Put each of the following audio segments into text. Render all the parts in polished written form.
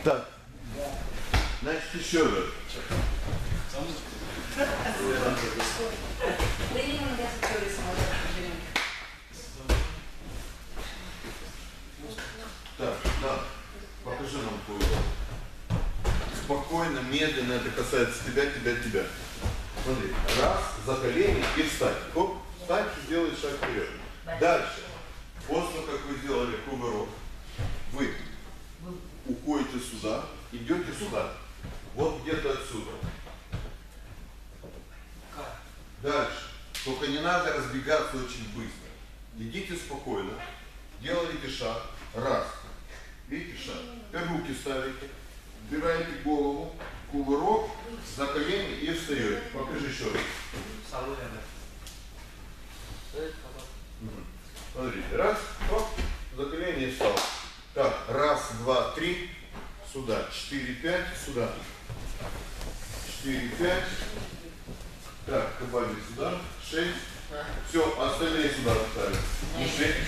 Так. Значит, еще раз. Так, да. Покажи нам твой урок. Спокойно, медленно, это касается тебя. Смотри, раз, за колени и встать. Хоп, встать и сделай шаг вперед. Дальше. После как вы сделали кувырок, вы уходите сюда, идете сюда. Вот где-то отсюда. Дальше. Только не надо разбегаться очень быстро. Идите спокойно. Делайте шаг. Раз. Видите шаг? Теперь руки ставите. Убираете голову. Кувырок. За колени и встаете. Покажи еще раз. Смотрите. Раз. Оп. За колени и встал. Так. Раз, два, три. Сюда. 4, 5. Сюда. 4, 5. Так, добавили сюда. 6. Все, остальные сюда поставили. И 6.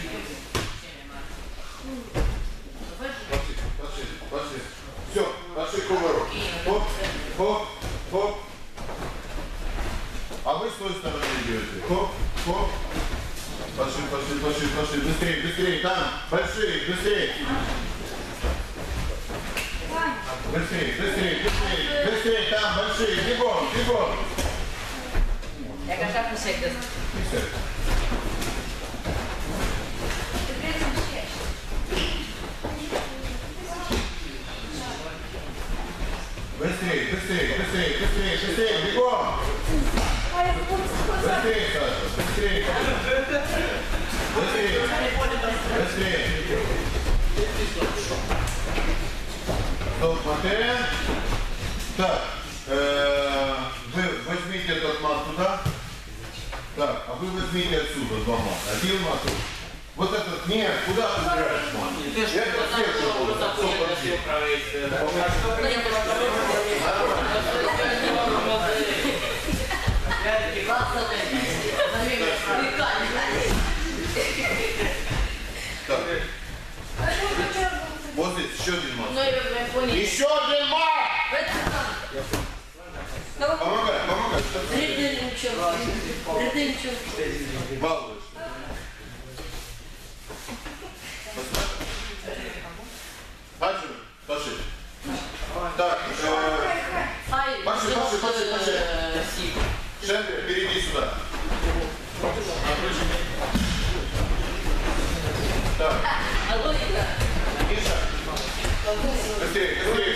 Пошли. Все, пошли кувырок. Хоп, хоп, хоп. А вы с той стороны идете. Хоп, хоп. Пошли. Быстрее. Там, большие, быстрее. Быстрее, там, большие. Бегом. Я как присядь. Быстрее, бегом! Быстрее, Саша, быстрее! Стоп, смотрим. Так, вы возьмите этот мат туда. Так, а вы возьмите отсюда 2 мата. 1 мат. Вот этот, нет, куда ты убираешь мат? Это сверху будет. Так. Вот здесь еще 1 мат. Еще 1 мат! Помогай. Балуешь. Пошли. Так, пошли. Шендер, перейди сюда. Так. Миша. Быстрее.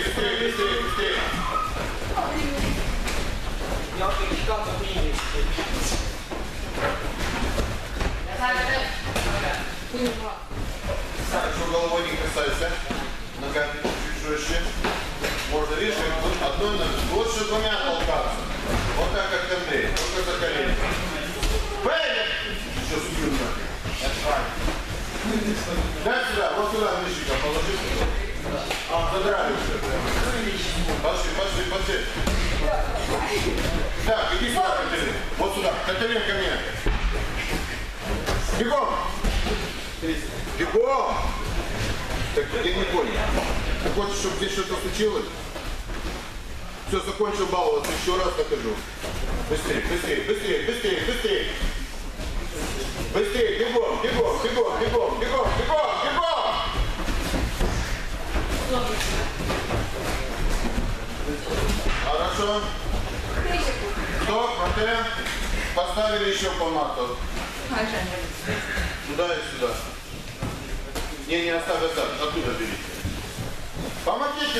Хорошо, головой не касайся. Ногами чуть жестче. Можно, видишь, одной ногой. Лучше 2 толкаться. Вот так, как Андрей. Только за колени. Пойдем! Еще субью ноги. Дай сюда, вот сюда мышика положи. Задрали уже. Пошли. Так, иди сюда, Катерина. Вот сюда. Катерина, ко мне. Бегом! Так, я не понял. Ты хочешь, чтобы здесь что-то случилось? Все, закончил баловаться. Еще раз покажу. Быстрее. Бегом. Хорошо. Стоп, смотрим. Поставили еще по мату. Туда и сюда. Не оставь. Оттуда берите. Помогите.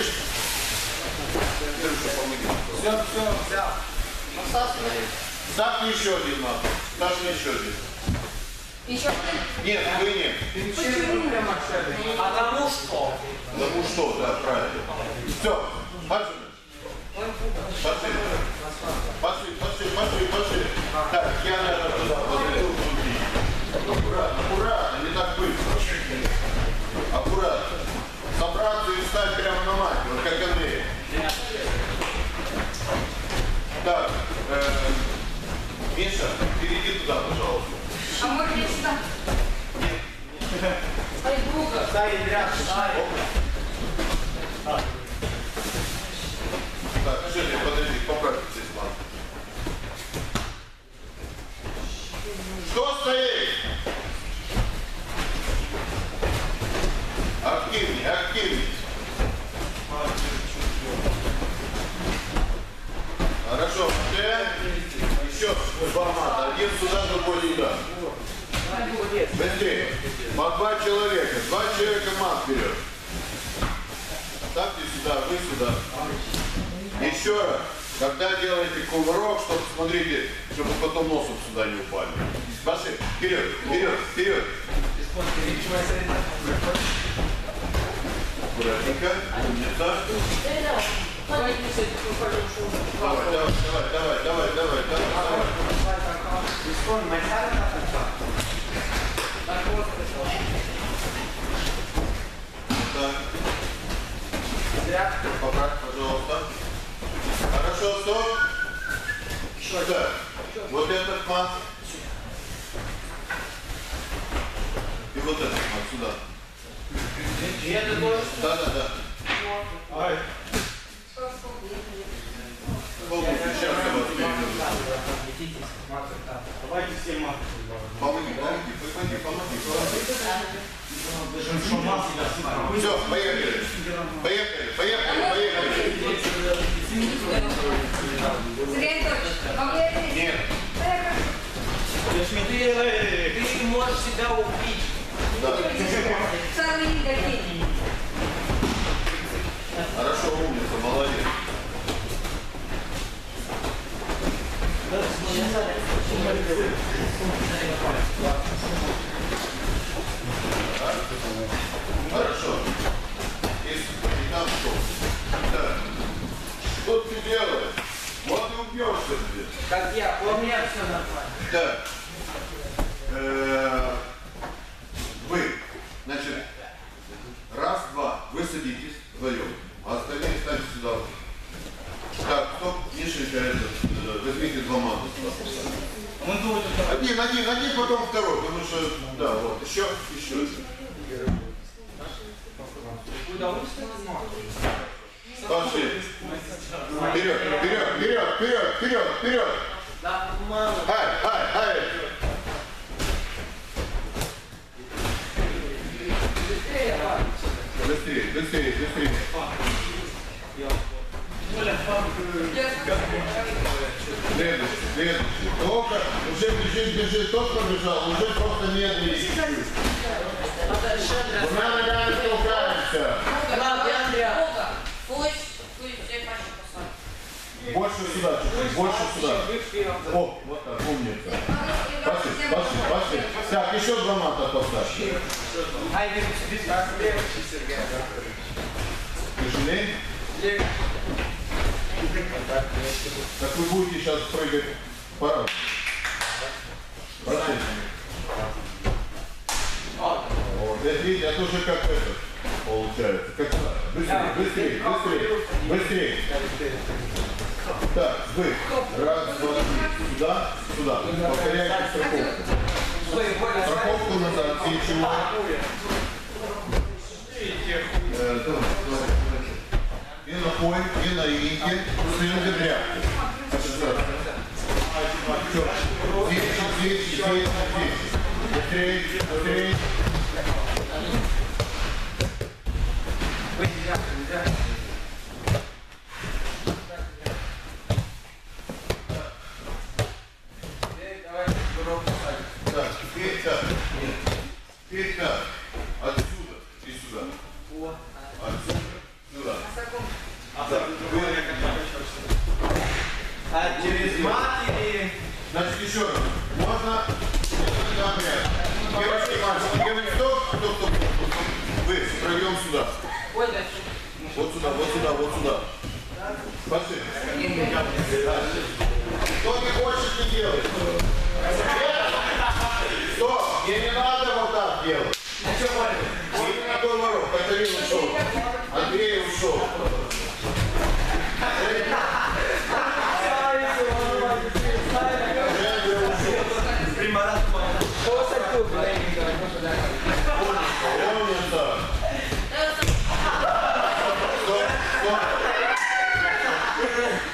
Помоги. Все. Ставьте еще 1 мат. Ставьте еще 1. Еще один? Нет, вы нет. Почему? Потому что, да, правильно. Все. Пошли. Так, я, наверное, туда подойду. Аккуратно, не так быстро. Аккуратно. Собраться и встать прямо на мать, вот как Андрей. Так, Миша, перейди туда, пожалуйста. А можно я сюда? Дай, Илья, дай. Женя, подожди, поправь здесь план. Кто стоит? Активнее, активнее. Хорошо, еще два мата. Один сюда, другой сюда. Быстрее. По два человека. Два человека мат вперед. Ставьте сюда, вы сюда. Еще раз. Когда делаете кувырок, чтобы, смотрите, чтобы потом носом сюда не упали. Пошли. Вперед, вперед, вперед. Аккуратненько. Умница. Давай. Так. Поправь, пожалуйста. Хорошо, стоп. Так. Вот этот мат. И вот этот мат сюда. И это тоже? Да. Ай. Сейчас я вас переведу. Давайте все маты. Помоги. Все, поехали. Сергей Анатольевич, могу я ответить? Нет. Ты можешь себя убить. Да. Самый недовидный. Хорошо, умница, молодец. Хорошо. И там что? Да. Что ты делаешь? Вот и убьешься здесь. Как я, у меня все нормально. Так. Вы, значит, раз, два, вы садитесь вдвоем, а остальные ставьте сюда. Так, стоп, Мишенька, возьмите два мата сюда. Один, потом второй, потому что, да, вот, еще. Пошли. Вперед. Да, мало. Ай. Быстрее. Следующий. Только, уже бежит, тот побежал, уже просто медленнее чуть-чуть. Двумя ногами толкаемся. Больше сюда чуть-чуть, больше сюда. О, вот так, умница. Пошли. Так, еще два мата поставь. Тяжелее? Так вы будете сейчас прыгать по-разному. Пошли. Вот, видите, это уже как это получается. Как быстрее. Так, вы. Раз, два, три. Сюда. Повторяйте страховку. Страховку назад. И на пой, и на инке. Стоим до тряпки. Здесь. Быстрее. Так, теперь так. Отсюда и сюда. Отсюда, сюда. А через мат или... Значит, еще раз. Можно... Девочки, мальчики, делаем стоп. Вы втроем сюда. Вот сюда. Пошли. Кто не хочет, не делает. Стоп! Мне не надо вот так делать. Не на той ворот. Катарин ушел. Андрей ушел. Стоп.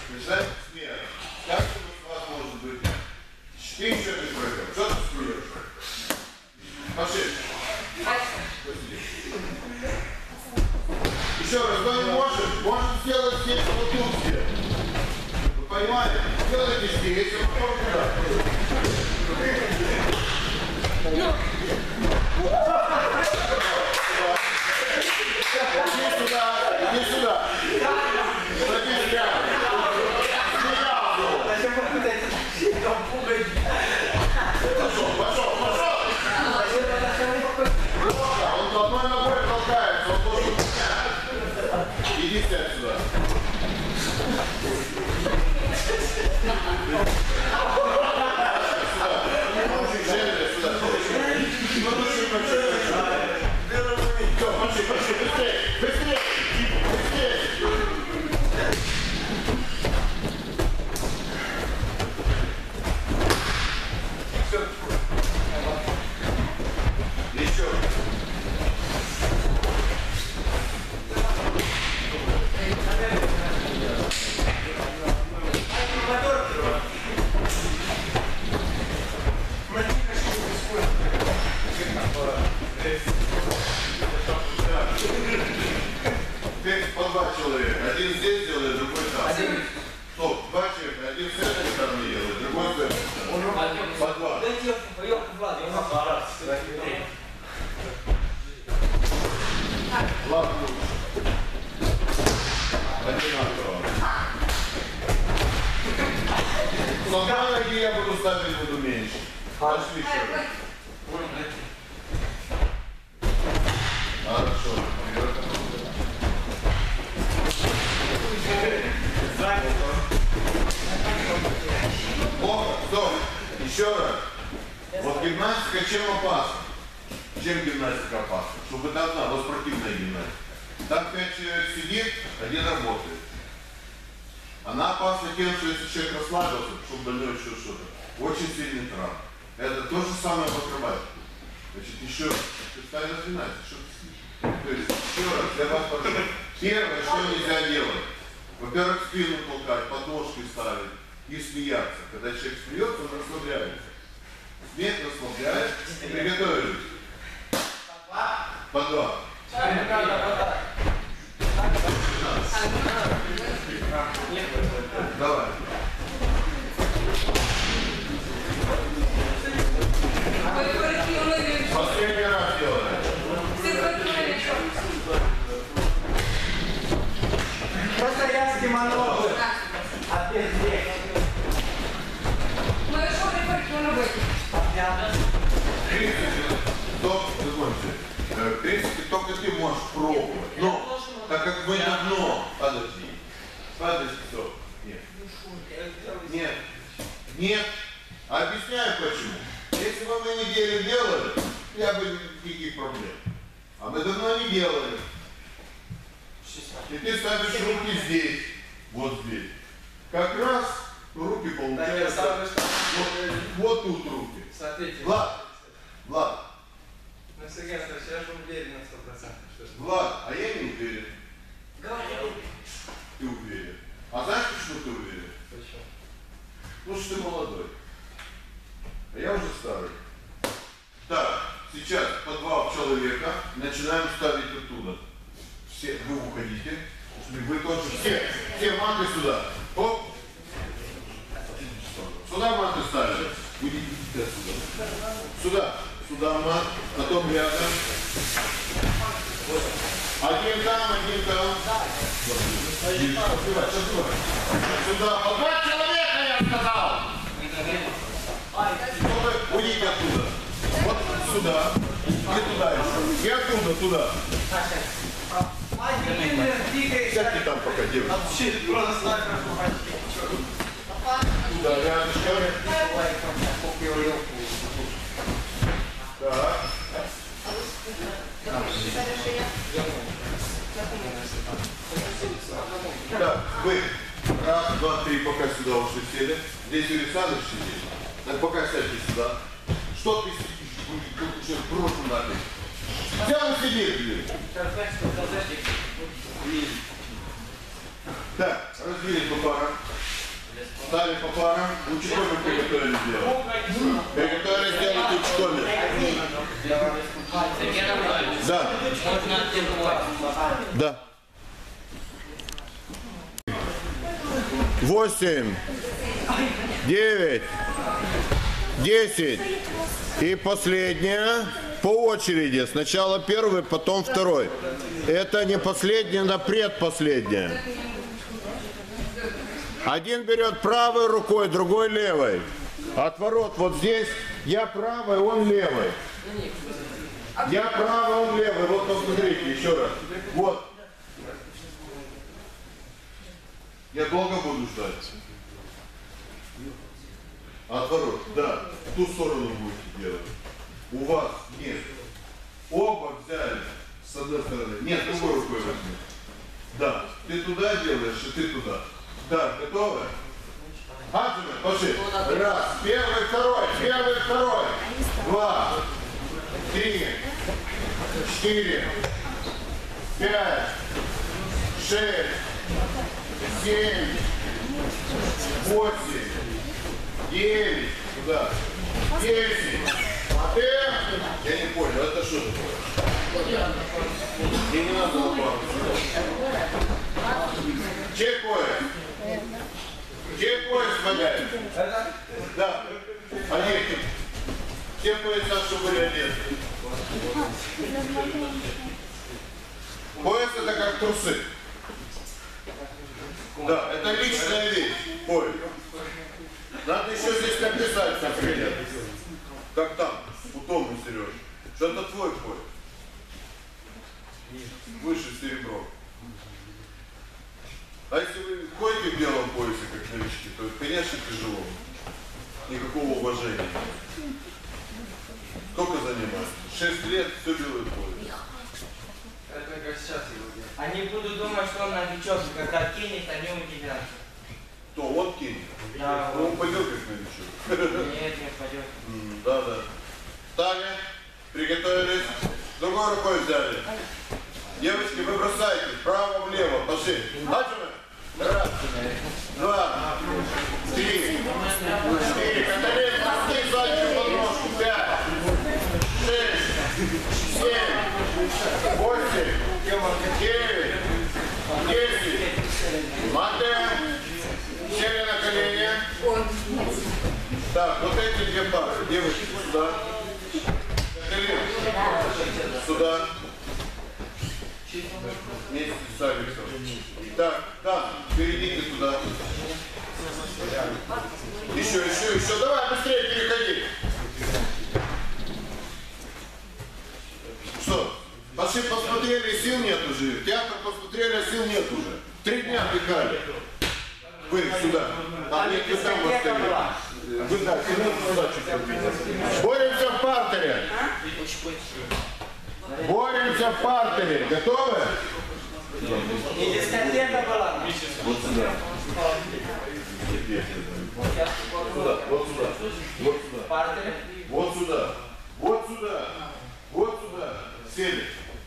Мешать смерть. Как у вас может быть? Ты еще не прыгал. Что ты скуешь? Пошли. Еще раз, кто не может, может сделать здесь, вот тут сделать. Вы понимаете? Делайте здесь, а потом туда. Иди сюда, иди сюда. Садись рядом. Пошел. Он одной ногой толкается, он должен... Иди сядь сюда. Быстрее! Еще. Теперь по два человека. Один здесь делает, другой там. Стоп, два человека. Один с этой стороны делает, другой с этой стороны. По два. Ладно. Одинаково. С одной ноги я буду ставить, буду меньше. Пошли еще раз. Хорошо. Плохо, стоп. Еще раз. Вот гимнастика чем опасна? Чем гимнастика опасна? Чтобы это одна, вот спортивная гимнастика. Там 5 человек сидит, один работает. Она опасна тем, что если человек расслабился, чтобы больной еще что-то, очень сильный травм. Это то же самое в акробатике. Значит, еще раз. Представь разминайся, что ты слышишь. То есть, еще раз, для вас прошу. Первое, что нельзя делать. Во-первых, спину толкать, подножки ставить и смеяться. Когда человек смеется, он расслабляется. Смех расслабляет. Приготовились. По два. Давай. Последний раз делаем. Просто я скиманул. Опять здесь. Ну и что ты хочешь на работе? В принципе, только ты можешь пробовать. Но, так как мы давно... Подожди, стоп. Нет. Объясняю почему. Если бы мы неделю делали, я бы никаких проблем. А мы давно не делали. И ты ставишь руки здесь, вот здесь. Как раз руки получаются. Вот тут руки. Смотрите. Влад. Ну, Сергей Анатольевич, я же уверен на 100%. Влад, а я не уверен. Говори. Ты уверен. А знаешь, почему ты уверен? Почему? Потому что ты молодой. А я уже старый. Так, сейчас по два человека начинаем ставить оттуда. Все, вы уходите. Вы тоже все маты сюда. Оп. Сюда маты ставим. Идите отсюда. Сюда мат, потом рядом. Один там. Сюда. По два человека, я сказал. Уйдите оттуда. Вот сюда. И туда еще. И оттуда, туда. Сядьте там пока, девушки. Туда, рядышком. Так. Так, вы. Раз, два, три, пока сюда ушли сели. Здесь Юрий Александрович сидит. Так пока сядьте сюда. Что ты сидишь? Уже брошу надо. Где он сидит, блин? Так, разбили по парам. Стали по парам. Учкоми приготовили сделать. Приготовили сделать учкоми. Да. Да. 8, 9, 10. И последняя по очереди. Сначала первый, потом второй. Это не последняя, но предпоследняя. Один берет правой рукой, другой левой. Отворот вот здесь. Я правой, он левой. Я правый, он левый. Вот посмотрите еще раз. Вот. Я долго буду ждать. Отворот, да. В ту сторону будете делать. У вас нет. Оба взяли с одной стороны. Нет, другой рукой возьми. Да. Ты туда делаешь, и ты туда. Да, готовы? Хаджиме, пошли. Раз. Первый, второй. Первый, второй. 2, 3, 4, 5, 6, 7, 8, 9, туда, 10. Я не понял, это что такое? Мне не надо лопату. Чей пояс? Чей пояс валяет? Да. Одеты. Все пояса, что были одеты. Пояс это как трусы. Да, это личная вещь. Пояс. Надо еще здесь написать, например. Как там, у Тома Сережи. Что это твой пояс. Выше серебро. А если вы ходите в белом поясе, как новички, то это, конечно, тяжело. Никакого уважения. Сколько занимаетесь? 6 лет, все белый пояс. Это как сейчас его делают. Они будут думать, что он новичок, и когда кинет, они удивятся. То он кинет. Да, он пойдет как новичок. Нет, не пойдет. Да, да. Встали, приготовились, другой рукой взяли. Девочки, вы бросаете вправо-влево, пошли. Начали? Раз, 2, 3, 4. Каталин, пусти заднюю подножку. 5, 6, 7, 8, 9, 10. Мате. Сели на колени. Так, вот эти две пары. Девочки, сюда. Каталин, сюда. Вместе с Алексом. Так, да, перейдите туда. Еще. Давай, быстрее переходи. Что? Пошли, посмотрели, сил нет уже. Театр посмотрели, а сил нет уже. 3 дня отдыхали. Вы сюда. А нет, вы там остались. Вы да, сюда чуть-чуть. Боремся в партере. Боремся в партере. Готовы? И дискотека была. Вот сюда. Вот сюда. Вот сюда. Партере. Вот сюда. Вот сюда. Вот сюда. Сели.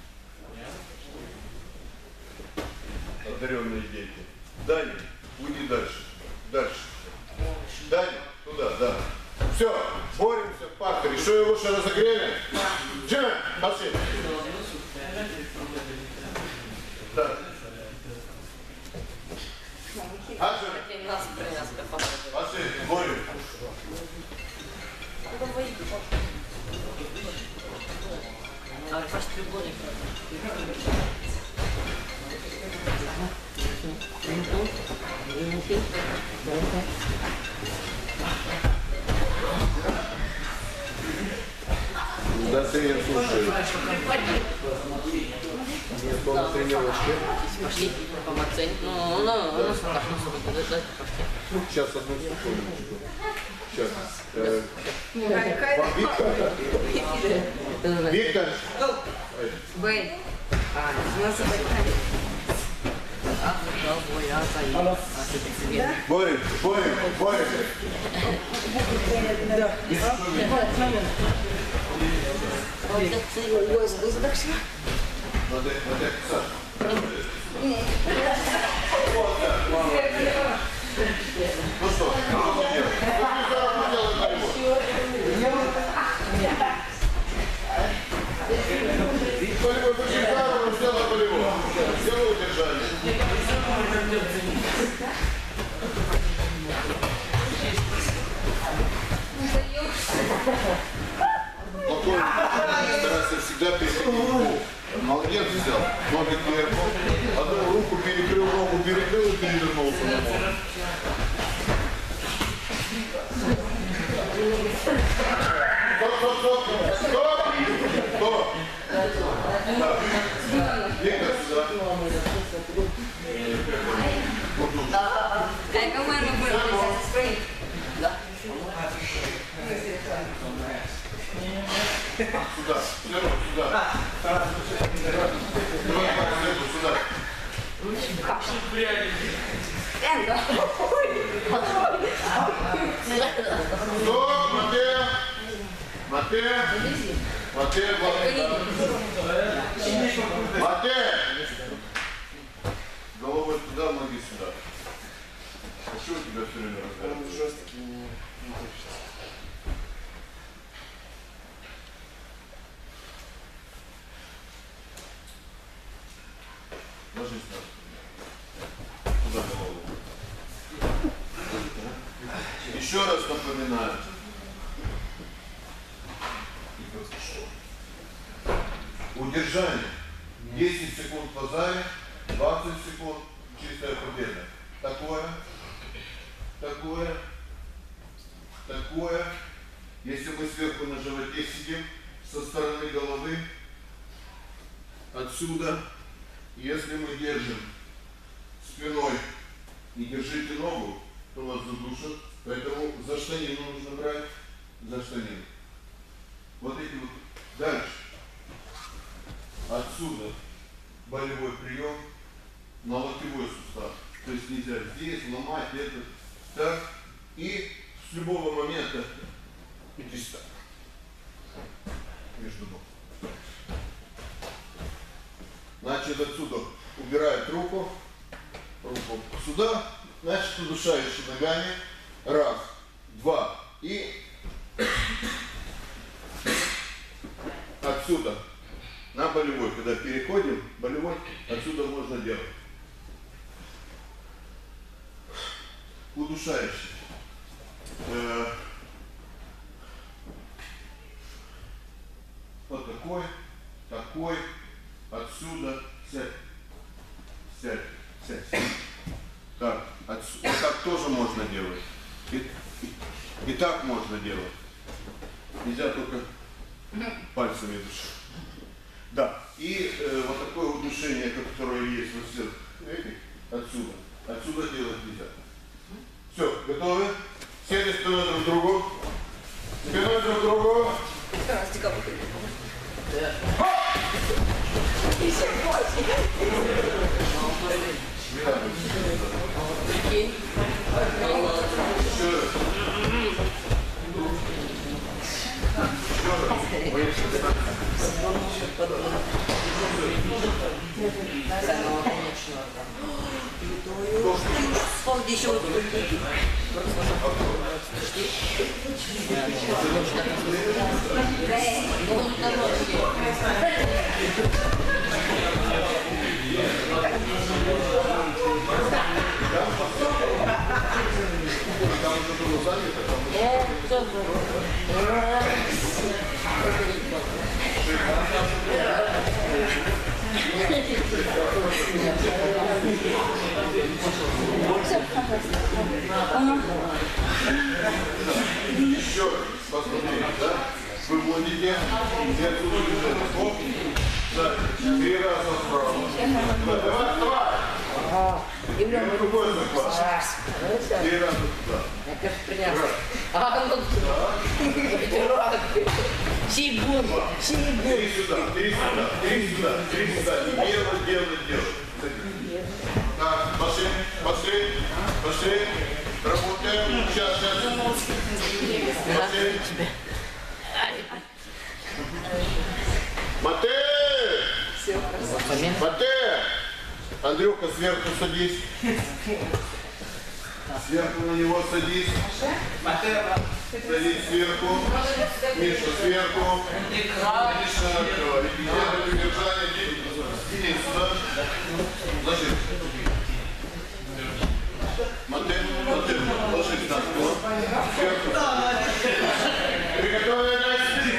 Одаренные дети. Дани, уйди дальше. Дальше. Дани, туда, да. Все, боремся в партере. Что, его что разогрели? Джем, пошли. Да. Пошли, борем. Да, тренер слушает. Нет, он на тренировочке. Пошли, помогать. Сейчас одну секундочку. Сейчас. Виктор. Бэй. Борем. Да. Ну что, что делать? Болевой башкирцаров сделал болевой. Сделал удержание. Спокойно. Старайся всегда переходить в пол. Молодец взял. Ноги кверху. Одну руку перекрыл, ногу перекрыл и перевернулся на ногу. Стоп! Стоп! Виктор, сюда. ¿Cómo es muy bueno? ¿Spray? Сюда. Сюда. Давай, сюда. Venga. Стоп, Матея, головой туда, ноги сюда. А что у тебя все время разговаривает? Жесткий, не держится. Ложись на. Туда голову. Еще раз напоминаю. Удержание. 10 секунд в базаре, 20 секунд чистая победа. Такое. Если мы сверху на животе сидим, со стороны головы, отсюда, если мы держим спиной и держите ногу, то вас задушат. Поэтому за штанину нужно брать, за штанину. Вот эти вот. Дальше. Отсюда болевой прием на локтевой сустав. То есть нельзя здесь ломать это. Так. И с любого момента иди так. Между ног. Значит, отсюда убирает руку сюда. Значит, удушающий ногами. Раз, два. И отсюда на болевой, когда переходим, болевой, отсюда можно делать. Удушающий. Вот такой, отсюда, сядь. Так, отсюда. Вот так тоже можно делать. И так можно делать. Нельзя только пальцами душить. Да. И вот такое удушение, которое есть во всех этих, отсюда делать нельзя. Все, готовы? Сели спиной друг к другу. Спиной друг к другу. Вспомните еще вот Еще раз посмотрите, да? Вы вводите, и отсюда бежите. Оп, да, 3 раза справа. Давай. И другой захват. 3 раза туда. Три сюда. Делай. Так, пошли. Работаем. Сейчас. Матей! Андрюха, сверху садись. Сверху на него садись. Садись сверху. Миша, сверху. Миша, репетируй удержание. Иди сюда. Ложись. Мотель, ложись на стол. Сверху. Приготовились.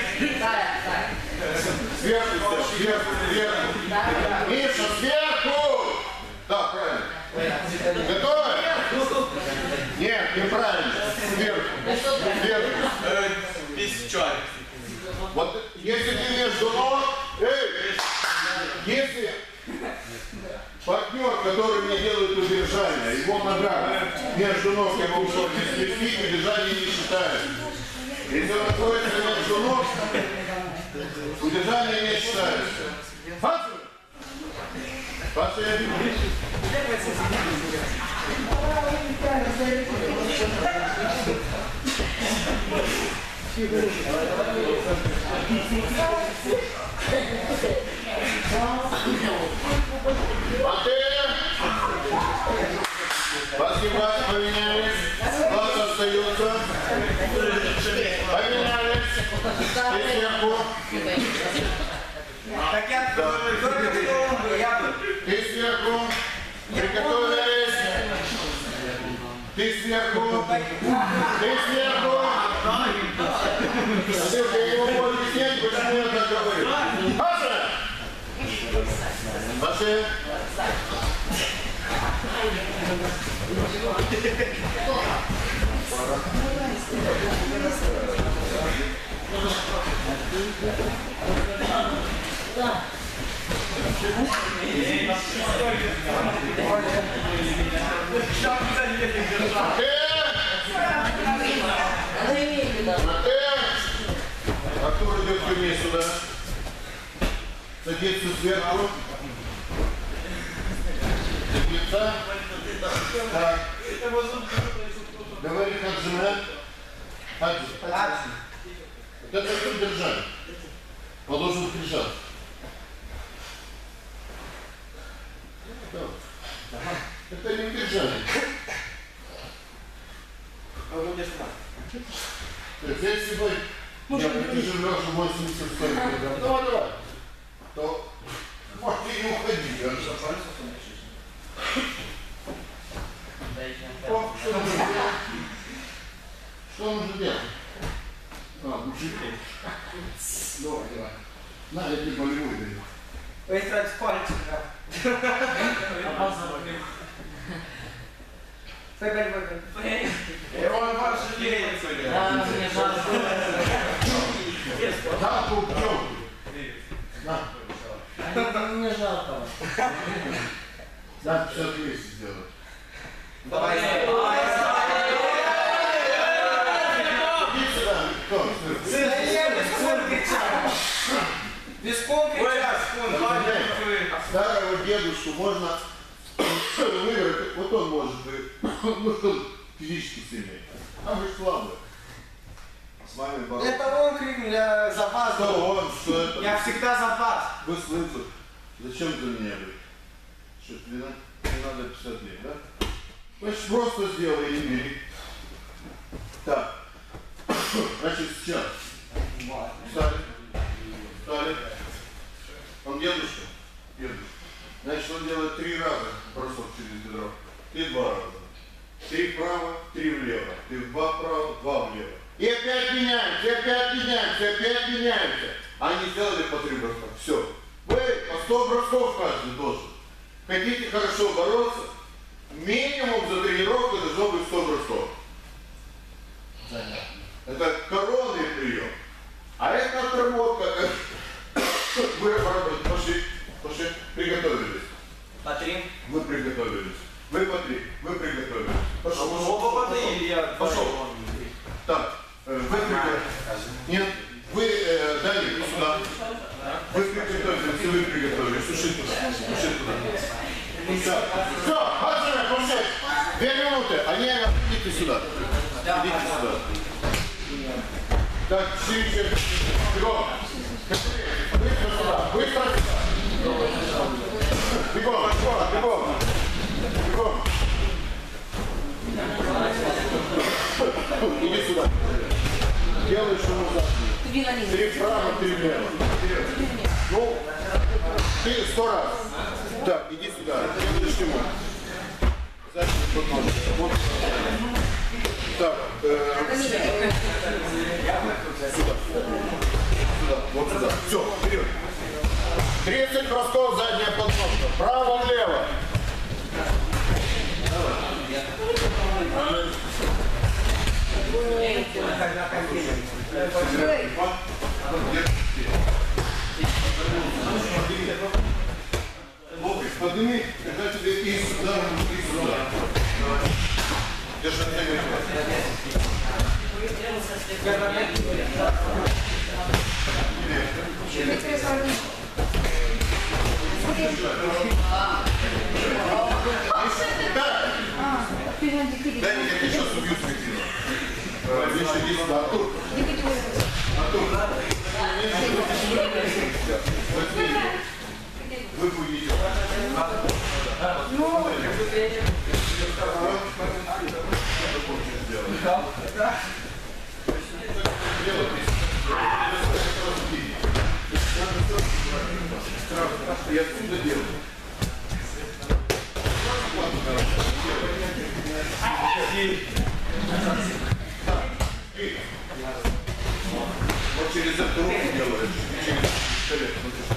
Сверху, сверху. Миша, сверху. Да, правильно. Готовы? Нет, неправильно. Сверху. Сверху. Пищаль. Вот если ты между ног, если партнер, который мне делает удержание, его нога между ног, я могу что не слепить, удержание не считает. Если он находится между ног, удержание не считается. Паша! Паша, я вижу. Спасибо, поменялись. Глаз остается. Поменялись. И сверху. Так я Ты сверху. Приготовились. Ты сверху. Ты сверху. Андрюха, я его буду объяснять, почему я так говорю. Паша! Паша! Артур идет ко мне сюда. Садится сверху. Садится. Так. Говори, как жена. Хаджи. Вот это как держать. Он должен прижать. Это не удержание. То есть, если бы я придерживал 80 килограмм, давай, то может и не уходи. Что нужно делать? Мужики. Давай. На, я тебе болевой даю. Вы тратите палец. Он ваш жалеет. Да, мне жалко. Да, попьем. На. Мне жалко. Да, 50 вместе сделать. Давай. Иди сюда, кто? Старого дедушку можно выиграть, вот он может быть, ну что физически сильный, а вы слабые. С вами бороться. Это он крикнул, я запас. Что он, что это? Я всегда запас. Вы слышите, зачем ты меня говоришь? Что, тебе надо 50 лет, да? Значит, просто сделай и бери. Так, значит, сейчас. Встали. Встали. Он дедушка? Дедушка. Значит, он делает 3 раза бросок через бедро. Ты 2 раза. 3 вправо, 3 влево. Ты 2 вправо, 2 влево. И опять меняемся, опять меняемся, опять меняемся. Они сделали по 3 броска. Все. Вы по 100 бросков каждый должен. Хотите хорошо бороться, минимум за тренировку должно быть 100 бросков. Это коронный прием. А это отработка. Вы пошли, приготовились. По 3. Вы приготовились. Вы по 3. Вы приготовились. Пошел. Оба по 3 или я Пошел. Так, вы приготовились. Нет, вы дали сюда. Вы приготовились, вы приготовились. Суши туда. Суши туда. Все, отсюда, пошли. 2 минуты. Они, идите сюда. Идите сюда. Так, шире. Бегом. Быстро сюда. Быстро сюда. Бегом, бегом. Бегом. Иди сюда. Делай шуму заднюю. 3 вправо, 3 влево. Ну, ты 100 раз. Так, иди сюда. Делаешь ему. Задний подножку. Вот. Так, сюда. Сюда, вот сюда. Все, вперед. 30 бросков задняя подножка. Право-влево. Подними, когда тебе и сюда, и сюда. Держи на Дай мне, я сейчас убью спектину. Еще есть Артур. Артур. Вы будете. Я отсюда делаю. Вот через эту руку делаешь. Через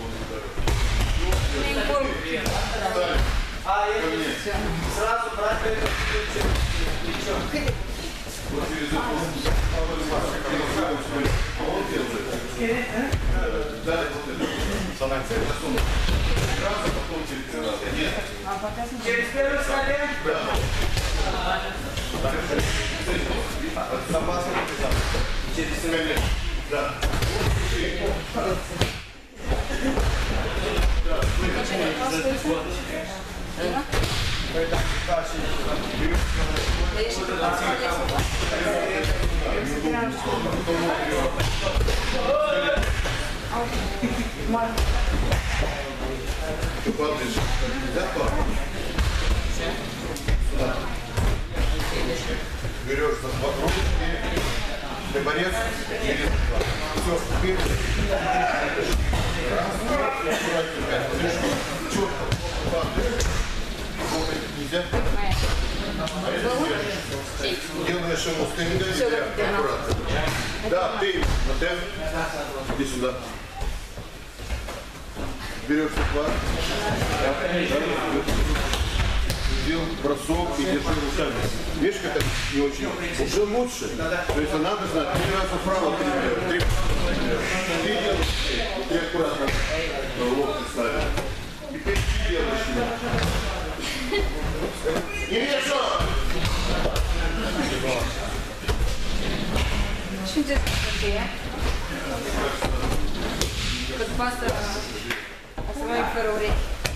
Сразу брать это плечо. вот через эту руку. Он делает. Далее вот это. Санакция. Раз, а потом через 3 раза. Нет. Через первый колен. Через колен. Да. Ты падаешь. Готов. Берешь за хватку. Ты борец. Все, вперед. Четко. Падаешь. Нельзя. Делаешь ему стенда и аккуратно. Да, ты на темп. Иди сюда. Берешь хват. Сделал бросок и держи руками. Видишь, как это не очень. Уже лучше. То есть надо знать, 3 раза вправо, 3 влево. 3 делаешь, 3 аккуратно локти ставишь. Теперь ты делаешь его. Не вижу! Что здесь такое? Как паста основной фаворит.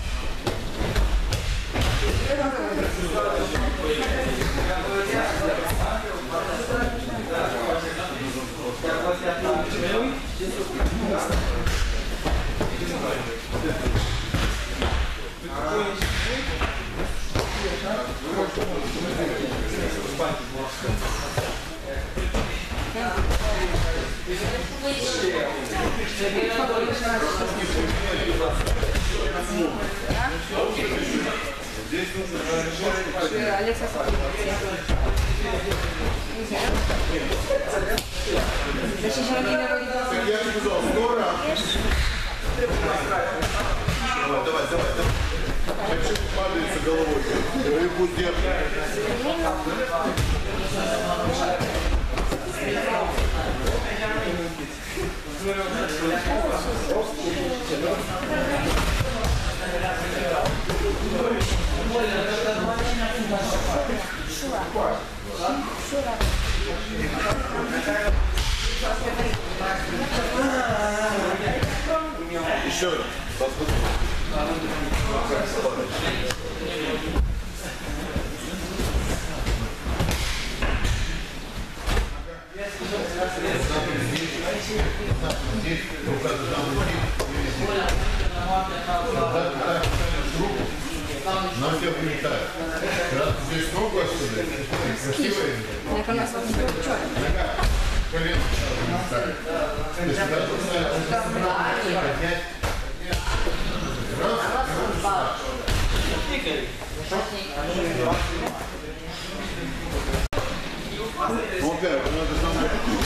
Здесь нужно Алекса как я сказал, 100 раз. Давай. Как падается головой. И пусть держит. Еще раз. Здесь рука Настя прилетает. Здесь ногу отсюда. Красивая. Нека нас что? Нога. Колено ставить. Ты сюда поставишь. Поднять. Раз. Ну, во-первых, надо самое.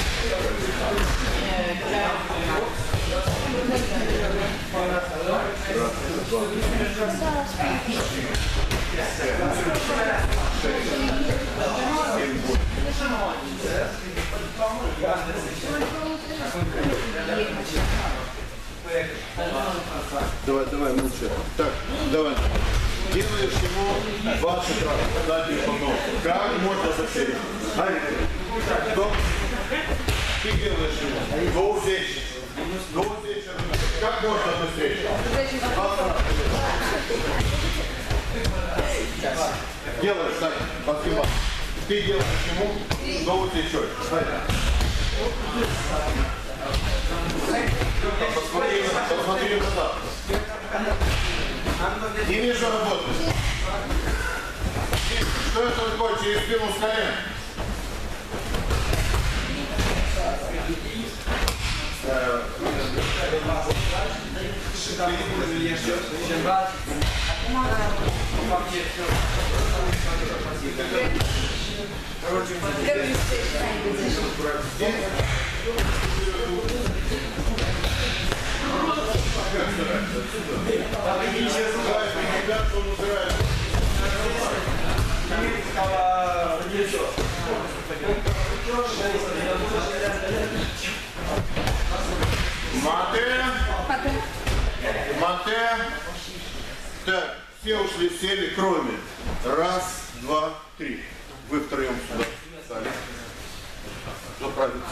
Давай, молчи. Так, давай. Делаешь ему 20 раз. Заднюю потом. Как можно засеять? Стоп. Ты делаешь ему. До усечи. Как можно быстрее? Делаешь, так, подснимай. Ты делаешь ему до усечи. Посмотри назад. Не вижу работы. Что это такое через спину с колен? Мате. Так, все ушли, сели, кроме. Раз, два, три. Вы втроем сюда встали. Заправиться.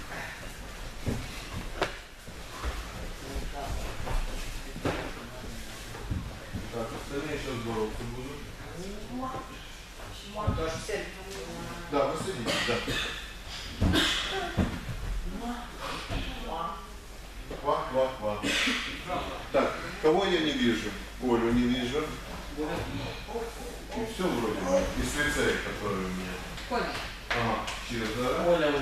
Так, остальные сейчас бороться будут. Да, вы садитесь, да. Ва. Так, кого я не вижу? Олю не вижу. И все вроде бы. И слицей, который у меня. Коля. Ага, Чезара. Оля.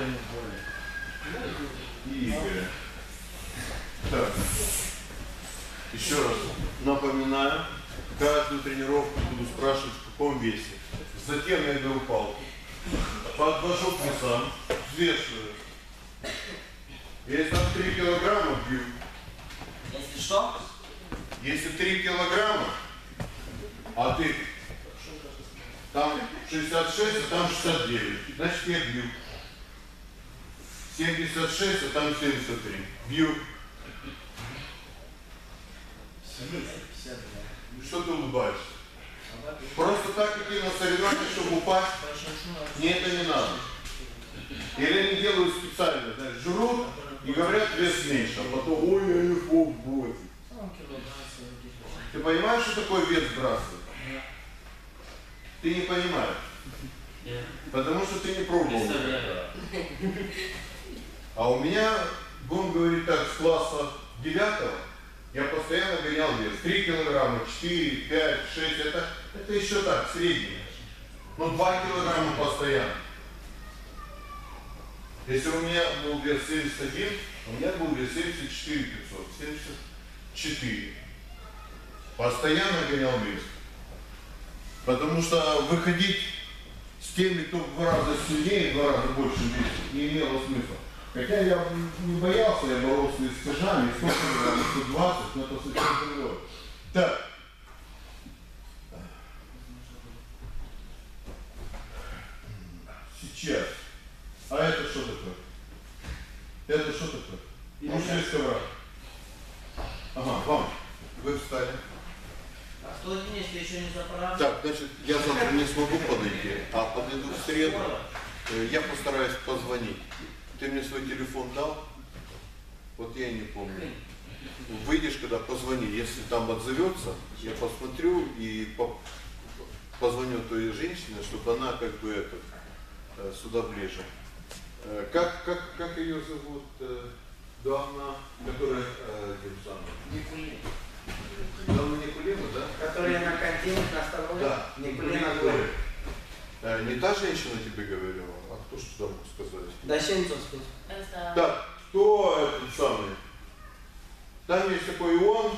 И Игоря. Так. Еще раз напоминаю, каждую тренировку буду спрашивать, в каком весе. Затем я беру палку, подвожу к весам, взвешиваю. Если там 3 килограмма, бью. Если что? Если 3 килограмма, а ты там 66, а там 69, значит я бью. 76, а там 73. Бью. Что ты улыбаешься? Просто так идти на соревнования, чтобы упасть? Мне это не надо. Или они делают специально, да, жрут и говорят вес меньше, а потом ой, я не помню. Ты понимаешь, что такое вес сбрасывать? Ты не понимаешь. Потому что ты не пробовал. А у меня, будем говорить так, с класса 9 я постоянно гонял вес. 3 килограмма, 4, 5, 6, это еще так, среднее. Но 2 килограмма постоянно. Если у меня был вес 71, у меня был вес 74 500, 74. Постоянно гонял вес. Потому что выходить с теми, кто в 2 раза сильнее, в 2 раза больше весит, не имело смысла. Хотя я не боялся, я боролся с стяжами, 100 килограмм, 120, но это совсем другое. Так. Сейчас. А это что такое? Это что такое? Мужской коврак. Ага, вам. Вы встали. А в тот день, если еще не заправил? Так, значит, я завтра не смогу подойти, а подойду в среду. Я постараюсь позвонить. Ты мне свой телефон дал? Вот я и не помню. Выйдешь, когда позвони. Если там отзовется, я посмотрю и позвоню той женщине, чтобы она как бы сюда ближе. Как ее зовут? Дама, которая Там Никулина, да? Которая на континент на столовой. Да, Никулина говорит. Не та женщина тебе говорила, а кто ж туда мог сказать? Дощенцов спит. Так, кто этот самый? Там есть такой Ион,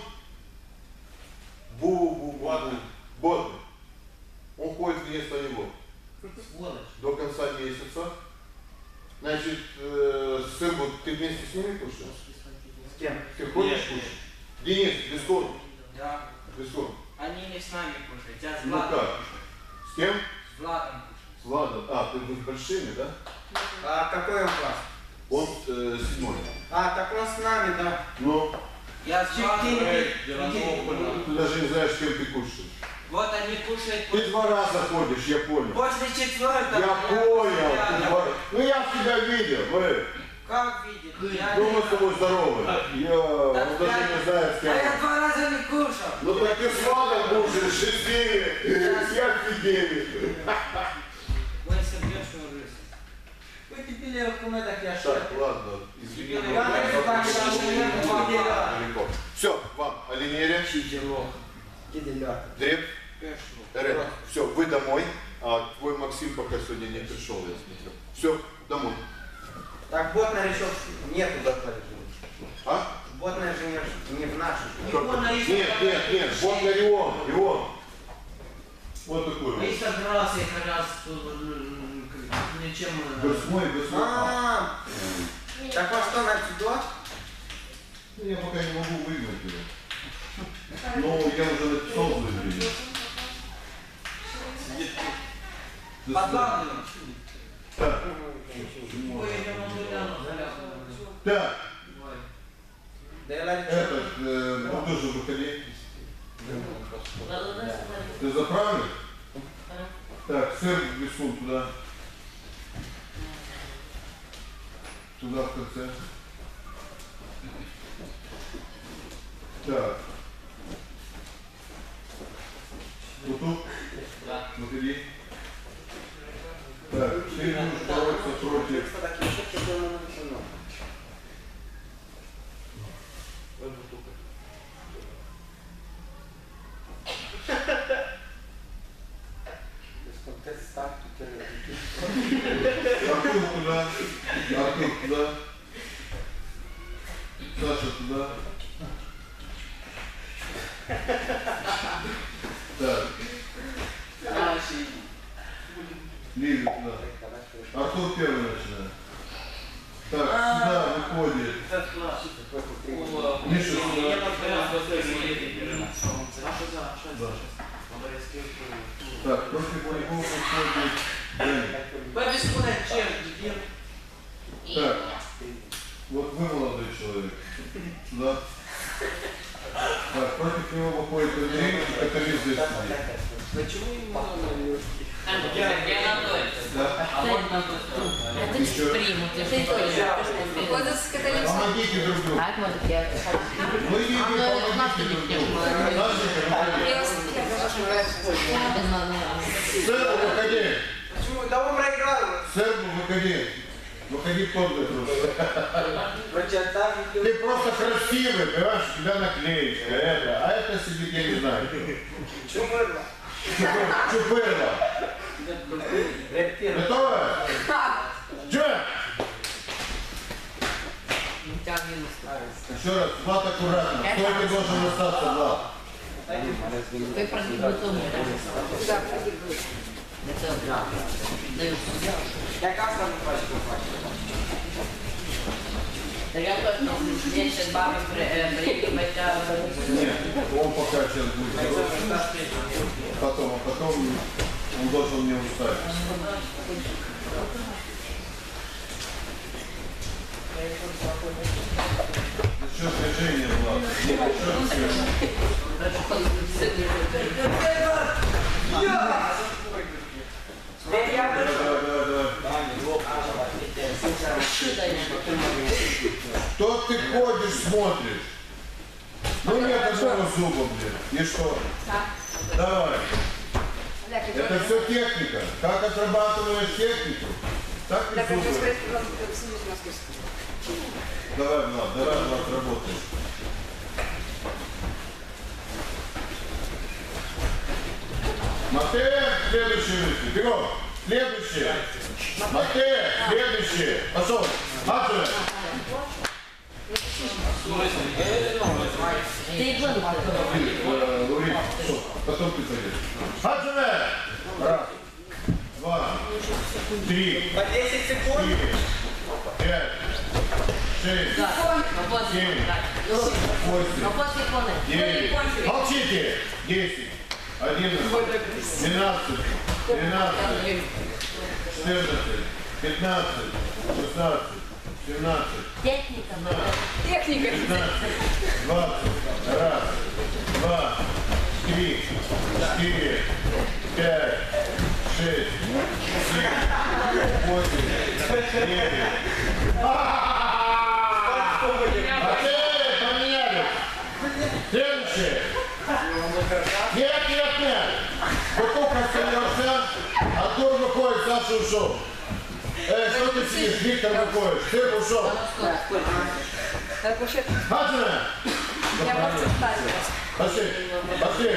Ботный. Он ходит вместо него. До конца месяца. Значит, сыр, ты вместе с ними кушаешь? С кем? Ты ходишь кушать? Денис, Бескон. Да. Бескон. Они не с нами кушают, я с Ну Владом как? кушаю. С кем? С Владом кушаю. С Владом. А, ты будешь большими, да? А какой он класс? Он 7. А, так он с нами, да. Ну, Я с Владом. ты даже не знаешь, с кем ты кушаешь. Вот они кушают. Ты 2 раза ходишь, я понял. После 4-го. Я понял. Ты 2 раза. Ну я тебя видел, вы. Как видит? Я Дома не- с тобой здоровый. Он даже не знает, с А я кем. 2 раза не кушал. Ну так ты с Владом кушаешь, 6 я офигели. Вы сердечную рысу. Вы теперь в кумедах я Так, ладно, извини. Все, вам, Алинерия, Дреб, Ред. Все, вы домой, а твой Максим пока сегодня не пришел, я смотрю. Все, домой. Так, ботная решил нету доклада. А? Ботная же не в нашей. Нет, вот на Рион. Вот такой вот. И собрался, и как раз ничем... Восьмой. А, так во что, на сюда? Ну, я пока не могу выиграть его. Но я уже написал заявление. Подлагиваем. Так, так, Да я ларик. этот, ну тоже выходи. Ты заправлен? Так, сыр весун туда. Туда в конце. Так. Вот тут? Да. Выходи. Так, ты будешь бороться против. Артур туда. Артур туда. Саша туда. Так. Лиза туда. Артур первый начинает. Так, сюда выходит. Миша сюда. Так, против него выходит Дэнни. Побескунет, чем теперь? Так, вот вы молодой человек. Сюда. Так, против него выходит Андрей, и Каталин здесь сидит. Почему именно? Да? Это не примут, я же Вот с Каталиной. Помогите друг другу. Так, может, я... Ну идите, помогите друг другу. Сашенька, Я вас Сэр, выходи. Почему? Да вы проиграли. Сэр, выходи. Выходи тонко просто. Прочитали. Ты просто красивый, понимаешь, у тебя наклеечка, это. А это сидит, я не знаю. Чумырно. Чупырла. Готовы? Джо! Еще раз, Влад, аккуратно. Стойка должен остаться, Влад. Вы продиктованы. Да, погибли. Это да. Даешь. Я как там пачку Да я точно здесь с бабой приехать. Нет, он пока сейчас будет хороший. Потом он должен мне устать. Еще движение, Влад. Что ты ходишь, смотришь? Ну нет одного зуба, блин. И что? Давай. Это все техника. Как отрабатываешь технику, так и зубы. Давай, Влад, работай. Матэ, следующий мысли. Бегом. Следующее. Матэ, следующее. Пошел. Хаджиме. Лурик, потом ты садишь. Хаджиме. Раз, два, три, По 10 секунд. 4, 5, 6, 7, 8, 9. Молчите. 10, 11, 12, 13, 14, 15, 16, 17, Техника. 15, 20. Раз, два, три, 4, 5, 6, 7, 8, 9. Окей, поменяли. Следующее. Нет. Бутылка остается. Артур выходит, Саша ушел. Что ты сидишь? Виктор выходит. Ты ушел. Так, вообще, Хаджиме. я просто ставлю. Пошли.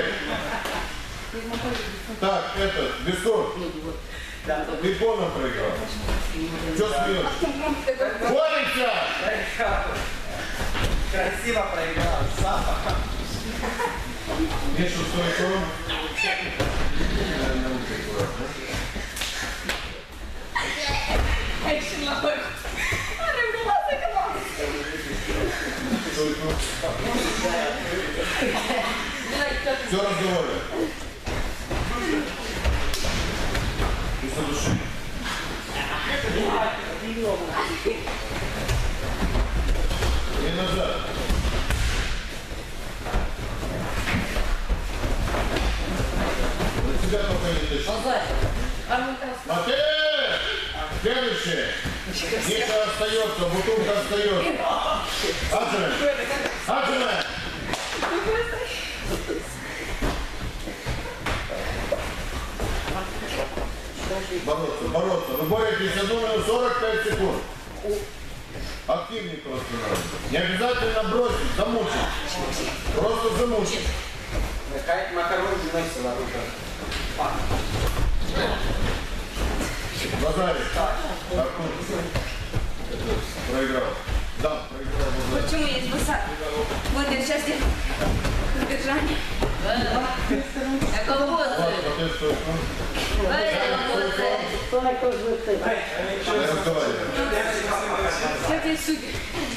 Так, Бескур. Ты полно проиграл. Что смеешься? Боремся! Красиво проиграл. Сафа. Мишу стойку. Стойку. Все разговаривай. Из-за души. И назад. На тебя только не тащи. Матэ! Следующее. Ниша остается, бутылка остается. Хаджиме! Бороться. Вы боретесь 1 минуту 45 секунд. Активнее просто надо. Не обязательно бросить, замучить. Просто замучить. Макарон носит на руках. Базарик. Проиграл. Да, проиграл. Почему есть высота? Вот я сейчас удержание. Какого Вот, года? вот это стойку. Не разговаривай. Как я судья.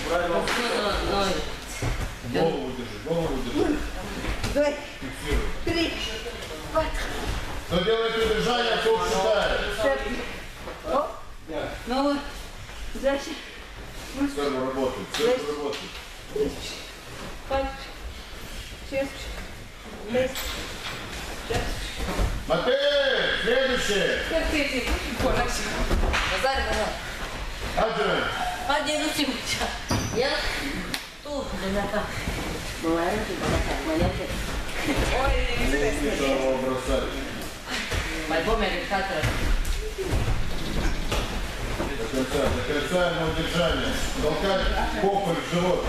Голову держи. 2, Фиксируй. 3, 4, Кто делает удержание, тот считает. 5. Оп. Ну вот. Дальше. Сцена работает. 5, 6, 10. Матэ! Следующее. Как ты эти? Назад. Хаджиме. Один учимся. Я тут, ребята. Ой, Не его бросать. В альбоме диктатора. До конца на удержание. Толкать попой в живот.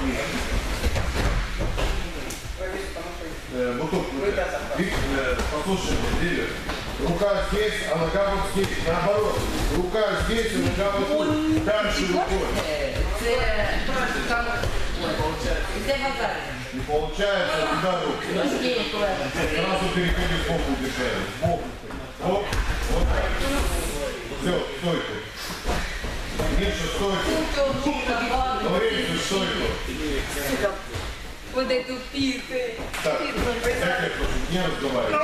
Бутылку. Послушай, Дилер. Рука здесь, а нога вот здесь. Наоборот. Рука здесь, а нога вот тут. Дальше рукой. Где базар? Не получается, туда руку. Сразу переходи сбоку удержание. Сбоку. Оп. Вот так. Все, стойку. Миша, стойку. Лоренцо, стойку. вот эту пирты. Так, как я прошу, не разговаривай.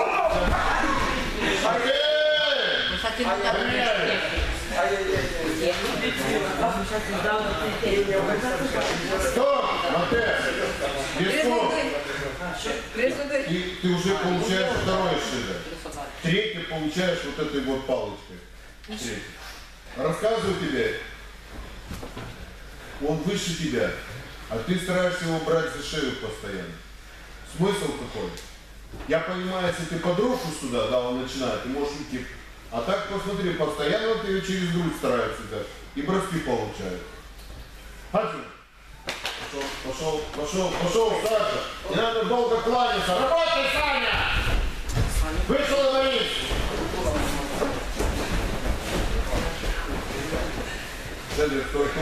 Окей! Поменяли. Стоп! Матэ! Бесков! И ты уже получаешь второе шире. Третье получаешь вот этой вот палочкой. Третье. Рассказываю тебе, он выше тебя, а ты стараешься его брать за шею постоянно. Смысл какой? Я понимаю, если ты под руку сюда, да, он начинает, ты можешь уйти. А так посмотри, постоянно ты ее через грудь старается взять. И броски получают. Пошел, пошел, Саша. Не надо долго кланяться. Работай, Саня! Вышел на риск. Центр стойку.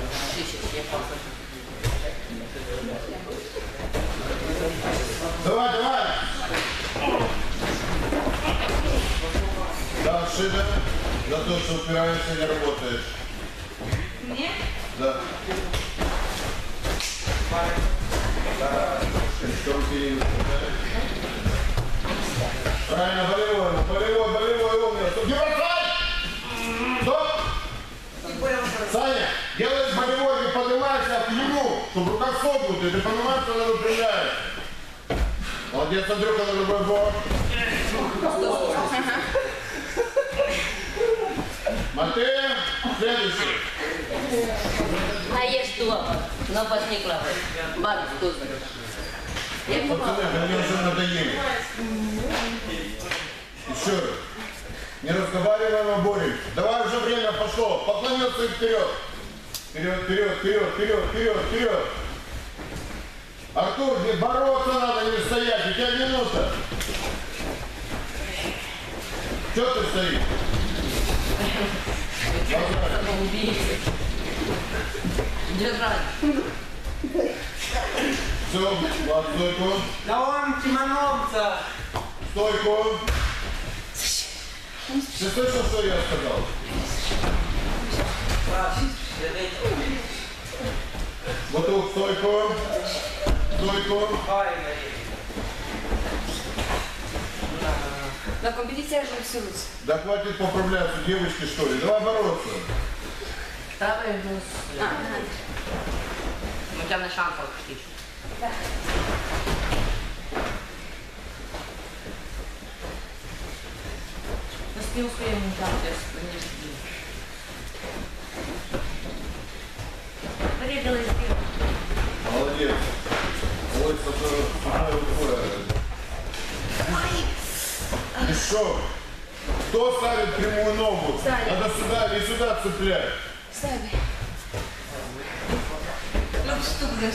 Давай, давай. Да, шире. За то, что упираешься, не работаешь. Мне? Да. Да. Что руки не выпускаешь? Правильно, болевой, умер. Стоп, не бросай! Стоп! Саня, делаешь болевой, не поднимайся в длину, чтобы рука согнутая, ты понимаешь, что она выпрямляет. Молодец, Андрюха, на другой бок. Матвей, следующий. Наешь тулова, но возникла. Бар, вкусно. Пацаны, мне уже надоели. Еще раз. Не разговариваем, а боремся. Давай, уже время пошло. Поклонился и вперед. Вперед. Артур, не бороться надо, не стоять. У тебя минута. Че ты стоишь? Держать. Все, Влад, стойку. Да он тимановца. Стойку. Ты слышал, что я сказал? Готов, стойку. На компетициях же все. Да хватит поправляться, девочки, что ли? Давай бороться. Правый нос. У тебя на шансах птичь. Не успеем там, порезалась. Молодец. Ой, ты что? Кто ставит прямую ногу? Саня. Надо сюда или сюда цеплять. Ставь. Ну, стукнешь.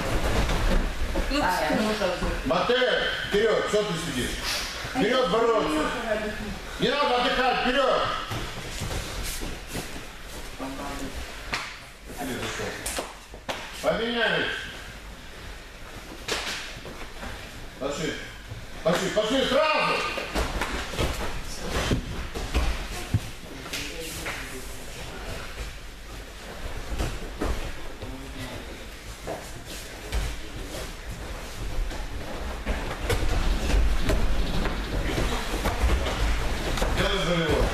Матвей, вперед, что ты сидишь? Вперед бороться. Не надо отдыхать, вперед. Поменялись. Пошли сразу. Делай болевой.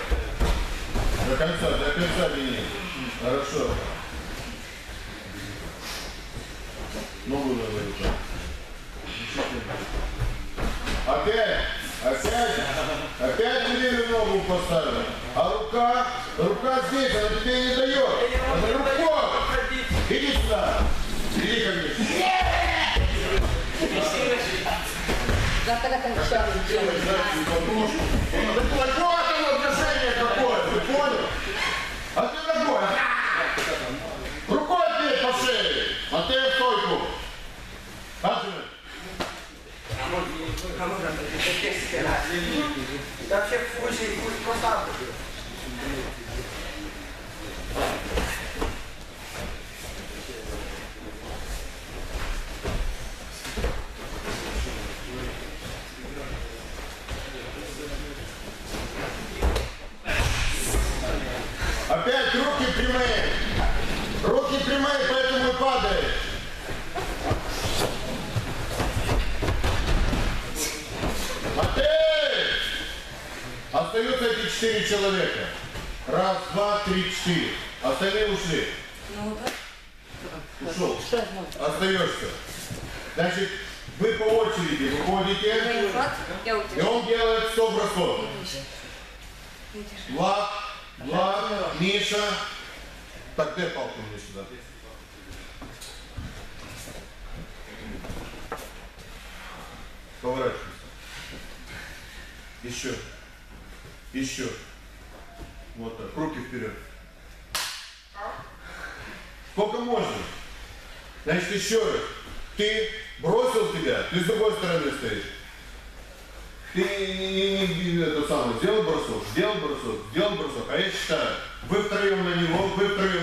До конца линии. Хорошо. Ногу надо выйти. Опять левую ногу поставили. А рука здесь, она тебе не дает. Она рукой. Иди сюда. Иди ко мне. Да, когда там Вот оно движение какое, ты понял? А ты ногой. Рукой бей по шее. А ты в стойку. Да вообще пусть поставлю. Опять руки прямые. Руки прямые, поэтому и падает. Матвей! Остаются эти 4 человека. Раз, два, три, 4. Остальные ушли. Ну да. Ушел. Остаешься. Значит, вы по очереди выходите. Я И утешу. он делает 100 бросов. Влад, Миша. Так, дай палку мне сюда. Поворачивайся. Еще. Вот так. Руки вперед. Сколько можно? Значит, еще раз. Ты бросил тебя, ты с другой стороны стоишь. Ты не это самое, сделал бросок, а я считаю, вы втроем на него, вы втроем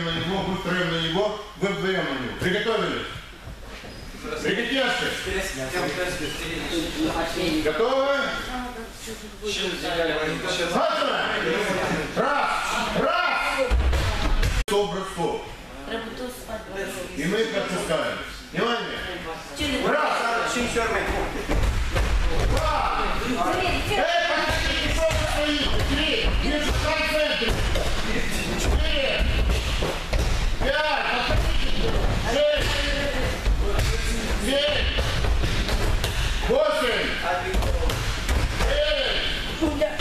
Готовы? Раз! Раз! 100 бросков. И мы их отпускаем. Внимание! Раз! Два! Подождите, что вы стоите? Три! Держи в центре! Четыре! Пять! Подходите! Шесть! Семь! Восемь! Девять!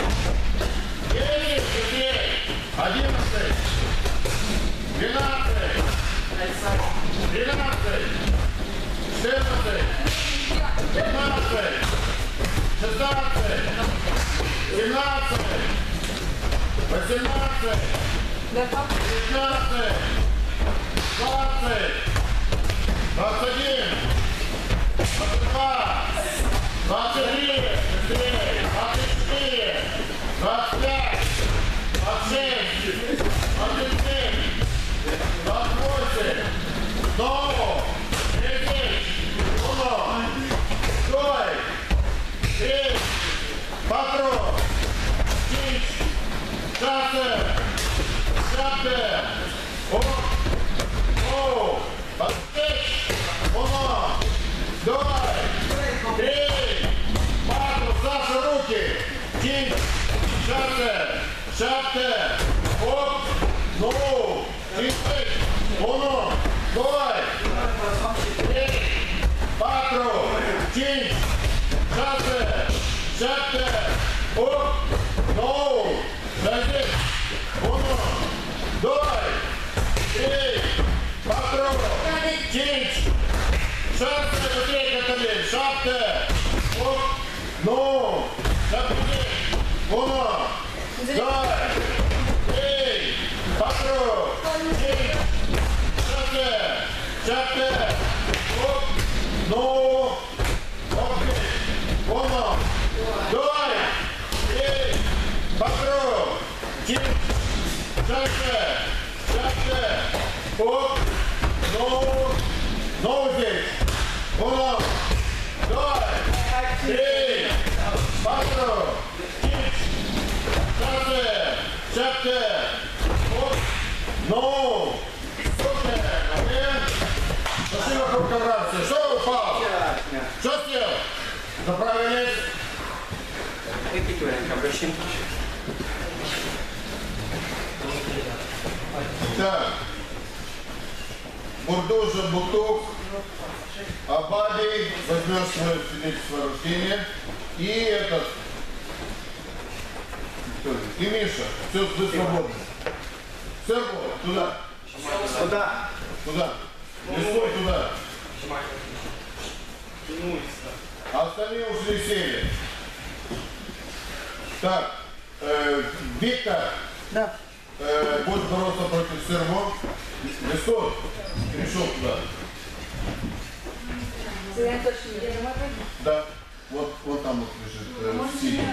11, 12, 13, 14, 15, 16, 17, 18, 19, 20, 21, 22, 23, 24, 25, 26, 27, 28, снова, 30, 3, 4, 5, 6, 7, 8, 2, 3, 4, Саша, руки, 5, 6, 7, 8, 9, 10, 1, 2, 3, 4, 5, 6, 7, 8, 9, 10, 1, 2, 3, 4, 5, 6, быстрее, Каталин, 7, 8, 9, 10, 1, 2, 3, 4, 5, 6, 7, 8, 9, 1, 2, 3, 4, 5, 6, 7, 8, 9, снова здесь. 1, 2, 3, 4, 5, 6, 7, 8, 9, супер. Пошли вокруг коврации. Что упал? Что сделал? Заправились? Так. Бурдужа, Бутук, Абади, возьмешь свое свидетельство о рождении. И этот. И Миша. Все, вы свободны. Сербу, туда. Куда? Туда. Лесой туда. А остальные ушли сели. Так. Виктор. Да. Будет бороться против Сербо. Лесой. Перешел туда. Да. Вот там вот лежит. Синий.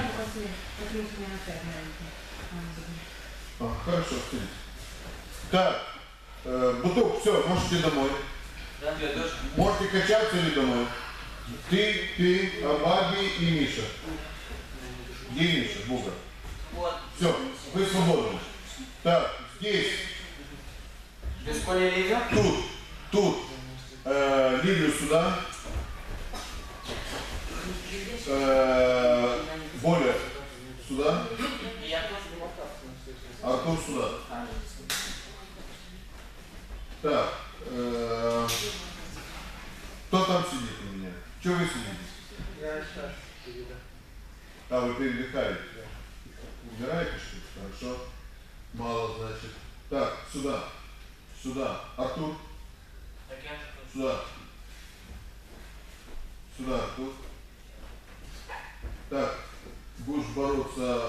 Хорошо, сидите. Так. Бутук, все, можете домой. Да, я тоже. Можете качаться или домой. Ты, Абаби и Миша. Где Миша? Буга. Вот. Все, вы свободны. Так, здесь. Без поля Ливия? Тут. Ливию сюда. Воля сюда. Я тоже. Артур сюда. Так. Кто там сидит у меня? Чего вы сидите? Я сейчас передаю. А, вы передыхаете? Убираете что-то? Хорошо. Мало, значит. Так, сюда. Сюда. Артур. Так я же тоже. Сюда. Сюда, Артур. Так, будешь бороться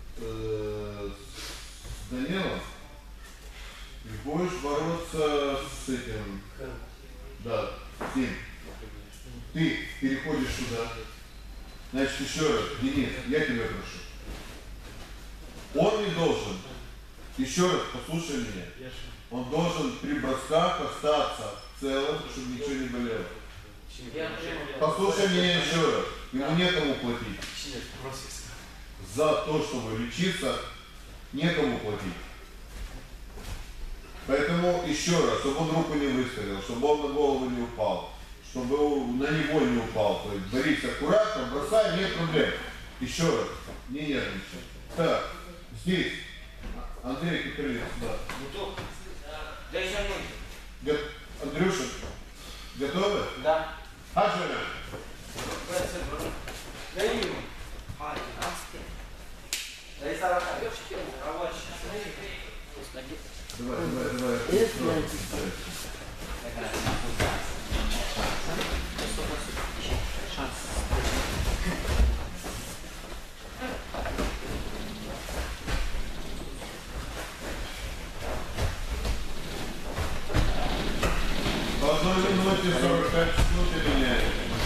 с Данилом. И будешь бороться с этим. Да, с ним. Ты переходишь сюда. Значит, еще раз, Денис, я тебя прошу. Он не должен, еще раз, послушай меня, он должен при бросках остаться целым, чтобы ничего не болело. Послушай меня еще раз. ему некому платить. За то, чтобы лечиться, некому платить. Поэтому еще раз, чтобы он руку не выставил, чтобы он на голову не упал, чтобы он на него не упал. То есть борись аккуратно, бросай, нет проблем. Еще раз, не нервничай. Так, здесь. Андрей Петрович, сюда. Готов? Да еще не. Андрюша, готовы? Да. Аджина. Да не ему. Да и 40. Рабочий. Давай. По 1 минуте 45 секунд и меняем.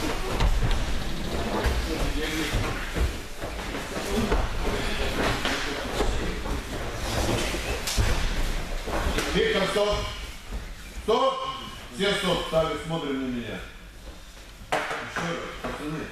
Виктор, стоп! Стоп! Все стоп, стали, смотрим на меня. Еще раз, пацаны.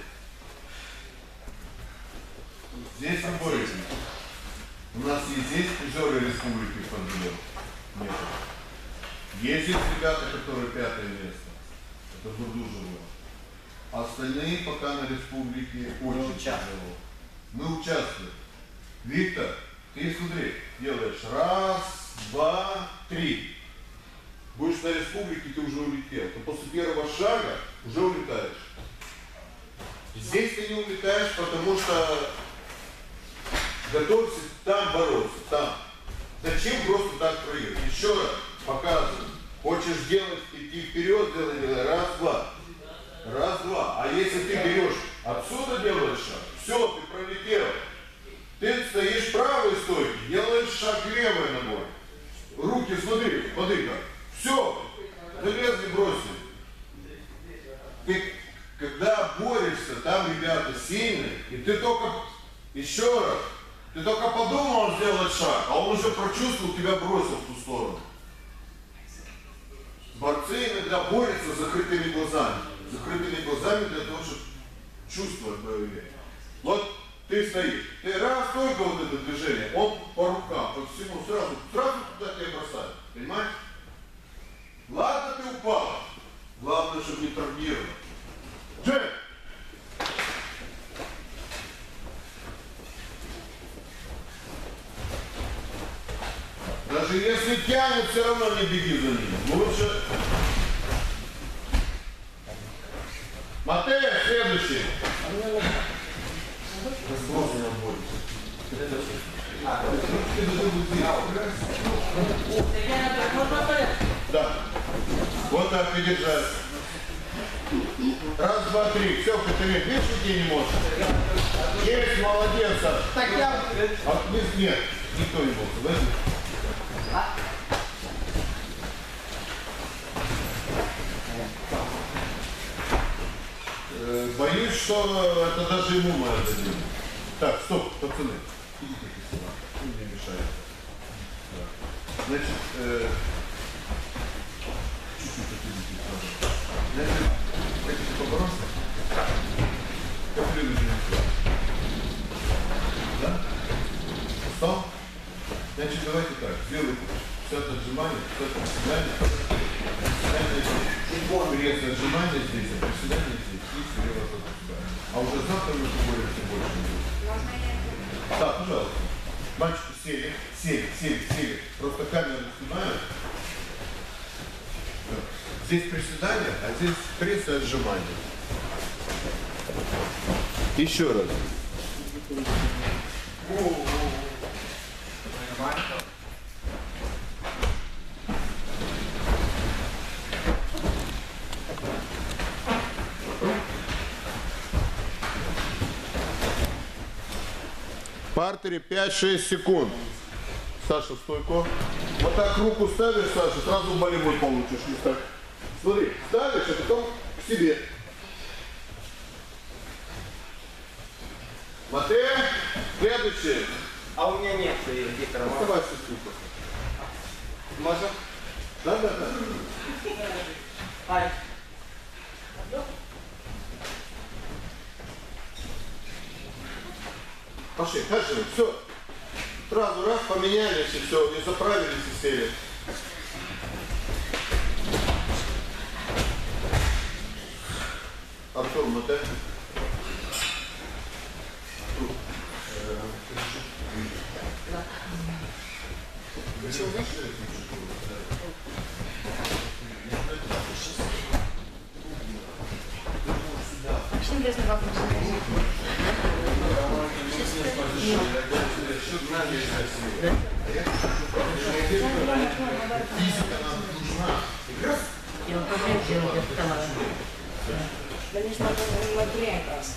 Здесь не боретесь. У нас есть здесь призеры республики в Подбеле. Нет. Есть здесь ребята, которые 5-е место. Это Бурдужево. Остальные пока на республике очень тяжело. Мы участвуем. Виктор, ты смотри, делаешь 1, 2, 3. Будешь на республике, ты уже улетел. То после первого шага уже улетаешь. Здесь ты не улетаешь, потому что готовься там бороться, там. Зачем просто так проехать? Еще раз показываю. Хочешь делать, идти вперед, делай. 1, 2. 1, 2. А если ты берешь отсюда, делаешь шаг, все, ты пролетел. Ты стоишь правой стойкой, делаешь шаг левой ногой. Руки, смотри, как. Все, залезли, бросили. Ты, когда борешься, там ребята сильные, и ты только, еще раз, ты только подумал сделать шаг, а он уже прочувствовал, тебя бросил в ту сторону. Борцы иногда борются с закрытыми глазами. Закрытыми глазами для того, чтобы чувствовать боевые. Вот ты стоишь, ты раз, только вот это движение, он по рукам, по всему, сразу туда тебя бросает. Понимаешь? Ладно, ты упал. Главное, чтобы не травмировать. Джек! Даже если тянет, все равно не беги за ним. Лучше. Матея, следующий. Да. Вот так придержать. 1, 2, 3. Все, Катерина, видишь, идти не можешь? Есть, молодец. Так я... Нет, никто не мог. Возьми. Боюсь, что это даже ему мы отдадим. Так, стоп, пацаны. Идите сюда. Вы мне мешаете. Значит, чуть-чуть отойдите сразу. Значит, хотите побороться? Как следующий сюда. Да? Встал? Значит, давайте так. Сделайте 50 отжиманий, 50 приседаний. Пресс отжимания здесь, а приседания здесь. И слева туда. А уже завтра мы поборемся больше. Можно я? Да, пожалуйста. Мальчики сели. Просто камеру снимают. Здесь приседания, а здесь пресс и отжимания. Еще раз. В партере 5-6 секунд. Саша, стойко. Вот так руку ставишь, Саша, сразу болевой получишь. Не так. Смотри, ставишь, а потом к себе. Матея, следующий. А у меня нет, Виктор. Оставайся, сука. Можно? Да. Ай. Пошли, дальше, все. Сразу раз поменялись и все, и заправились и сели. Артур, мотай. Очень интересно, как Физика нам нужна. И он тоже делает это. конечно, мы время как раз.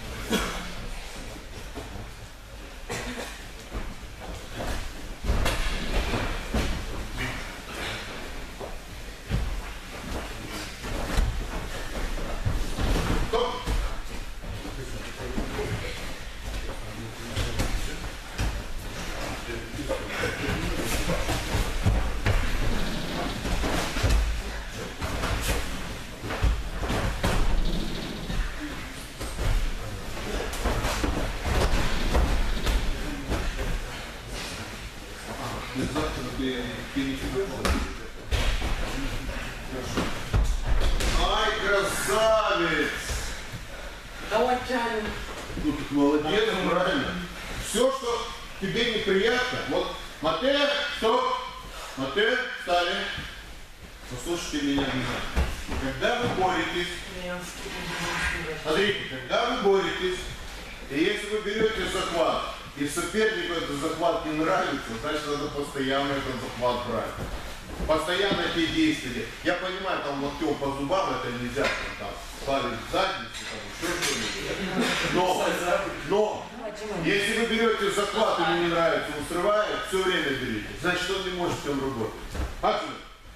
Ай, красавец! Давай тянем. Ну, ты молодец, правильно. Все, что тебе неприятно, вот, Матея, стоп, Матея, встали. Послушайте меня внимательно. Когда вы боретесь, смотрите, когда вы боретесь, и если вы берете захват, и сопернику этот захват не нравится, значит, надо постоянно этот захват брать. Постоянно те действия. Я понимаю, там локтем по зубам это нельзя, там палец в задницу, там еще что-нибудь. Но, если вы берете захват, ему не нравится, он срывает, все время берите. Значит, он не может с ним работать. Отсюда.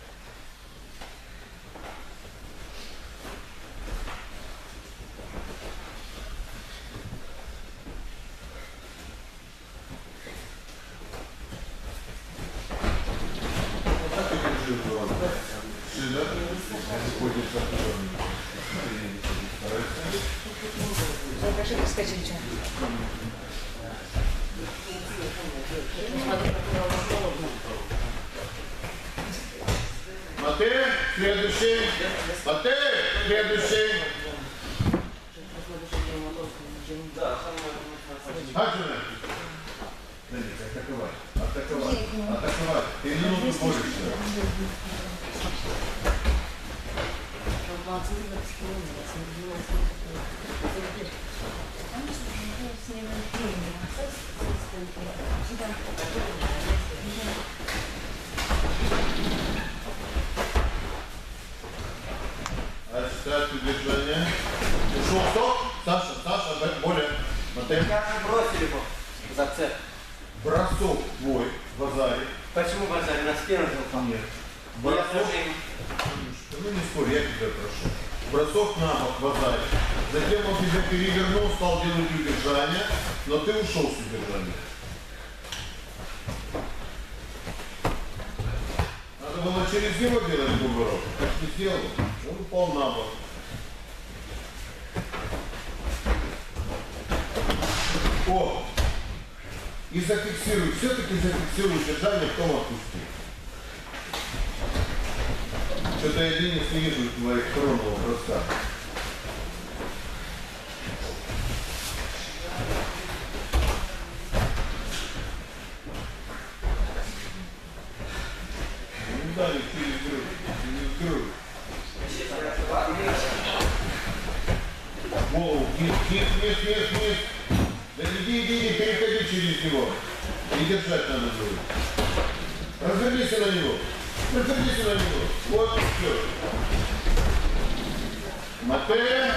Хорошо, скачали что? Матей, следующий. Матей, следующий. Аджуна. Атаковать. Атаковать. Атаковать. Ты минуту борешься. Оставь удержание. Ушел, стоп. Саша, более. Матей. Как же бросили его за цепь? Бросок твой в базаре. Почему базарь? На спину жил ко мне. Бросок. Ну не спорь, я тебя прошу. Бросок на бок в базаре. Затем он тебя перевернул, стал делать удержание, но ты ушел с удержания. Надо было через него делать бугорок. Как ты сделал? Он упал на бок. О! И зафиксируй, все-таки зафиксируй удержание, потом отпусти. Что-то я Денис не вижу твоих коронного броска. Ну да, через грудь. Голову, вниз. Да иди, переходи через него. И держать надо будет. Развернись на него. Вот, все. Матея.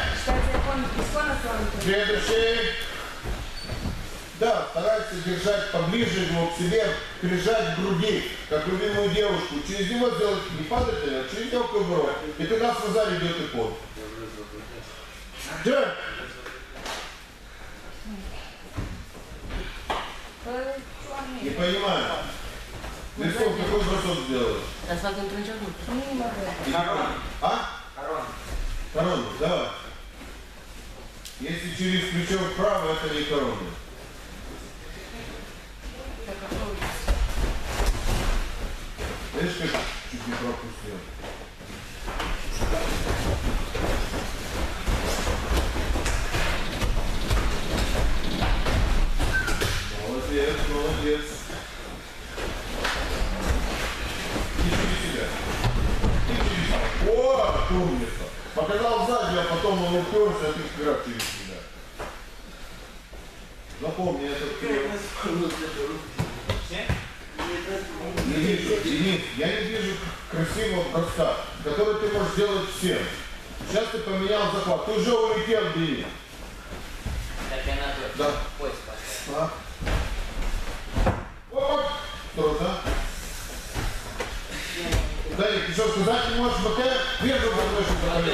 Следующий. Да, старайся держать поближе его к себе, прижать к груди, как любимую девушку. Через него сделать, не падать, а через него коврок. И тогда в зале идет и пот. Да. Не понимаю. Лесков, какой бросок сделаешь? Корона. А? Корона. Корону, давай. Если через плечо вправо, это не корона. Видишь, как чуть не пропустил. Молодец, молодец. Не через себя. Не через себя. О, умница. Показал сзади, а потом он уперся, а ты как раз через себя. Запомни этот прием. Не вижу, Денис, я не вижу красивого броска, который ты можешь сделать всем. Сейчас ты поменял захват. Ты уже улетел, Денис. Так я надо Да. поиск поставить. Вот. Тоже. Даник, ты что, сказать не можешь, но ты вижу, как ты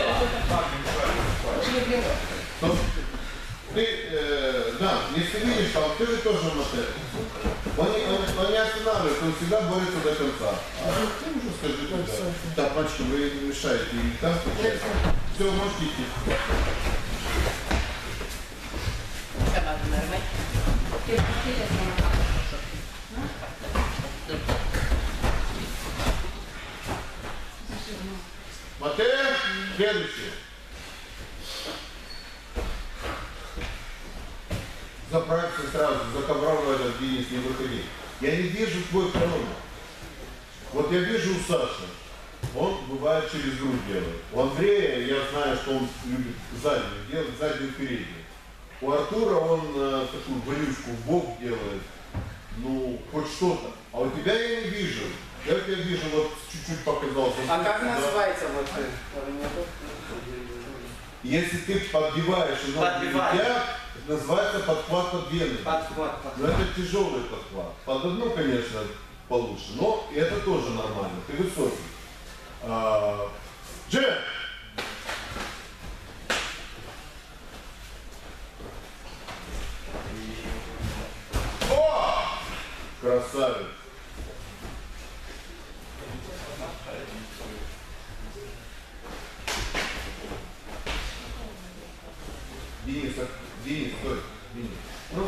поменял. Ты, да, если видишь, там, ты же тоже мотель. Он не останавливается, он всегда борется до конца. А ты уже скажи, да. Так, мальчики, вы не мешаете, и там встречаете. Все, можете идти. Мотель, следующий. Заправься сразу, за ковром этот, Денис, не выходи. Я не вижу твой хронометр. Вот я вижу у Саши, он бывает через грудь делает. У Андрея я знаю, что он любит заднюю делать, заднюю переднюю. У Артура он такую вонючку в бок делает, ну, хоть что-то. А у тебя я не вижу. Я тебя вижу, вот чуть-чуть показался. А как называется вот это? Если ты подбиваешь и ноги летят, называется подхват под вены. Подхват. Но это тяжелый подхват. Под одну, конечно, получше, но это тоже нормально. Ты высокий. Джем! О! Красавец! Денис, стой. Денис. Ну,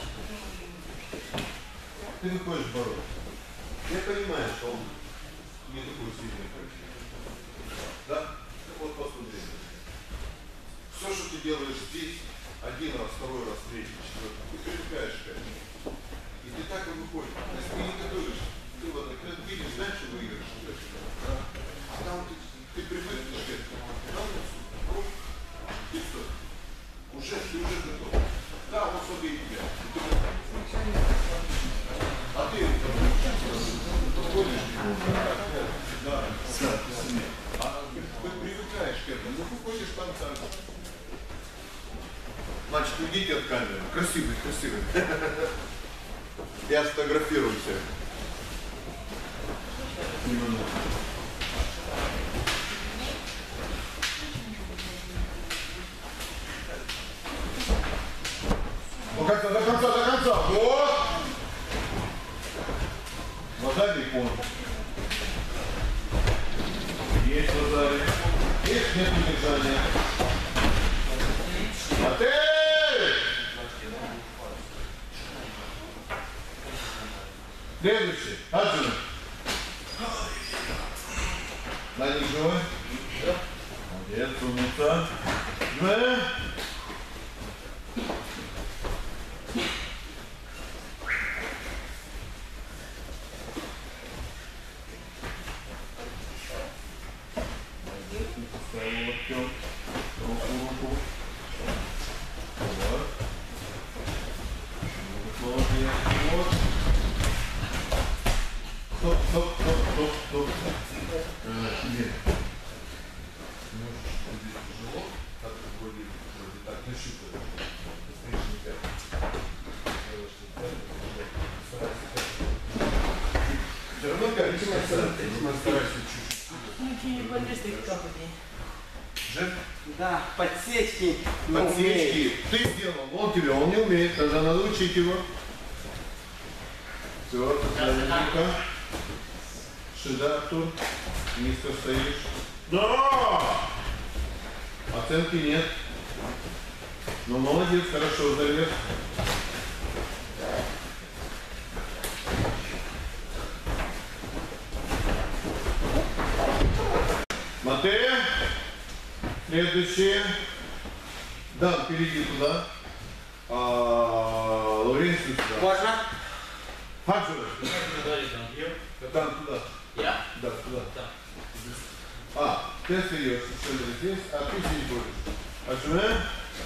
ты выходишь бороться. Я понимаю, что он не такой сильный. Да? Вот посмотри. Все, что ты делаешь здесь, один раз, второй раз, третий, четвертый, ты привыкаешь к этому. И ты так и выходишь. Если ты не готовишь, ты вот так видишь, знаешь, что выиграешь. А там ты привыкнешь к этому. Там и все. Ты уже готов. Да, он слабее тебя. А ты подходишь к нему. Да. А ты привыкаешь к этому. Ну, выходишь там сам. Значит, уйдите от камеры. Красивый, красивый. Я сфотографирую всех. Немного. До конца, до конца, до конца. Вот. Глаза бекон. Есть глаза. Есть, нет удержания. Отель! Следующий. Аджин. На них живой? Молодец, умница. Да. Руку. Вот. Молодец. Вот. Стоп. Нет. Можешь здесь тяжело, так вроде так нащупывать. Все равно как старайся чуть-чуть. Жек? Да, подсечки. Подсечки. Ты сделал, он тебе, он не умеет, тогда надо учить его. Все, наверняка. Шида, Артур. Низко стоишь. Да! Оценки нет. Ну, молодец, хорошо, залез. Мате. Следующее. Да, впереди туда. Лаврентий сюда. Можно? Хаджи. Там туда. Я? Да, туда. Да. Ты остаешься здесь, а ты здесь будешь. Хаджи.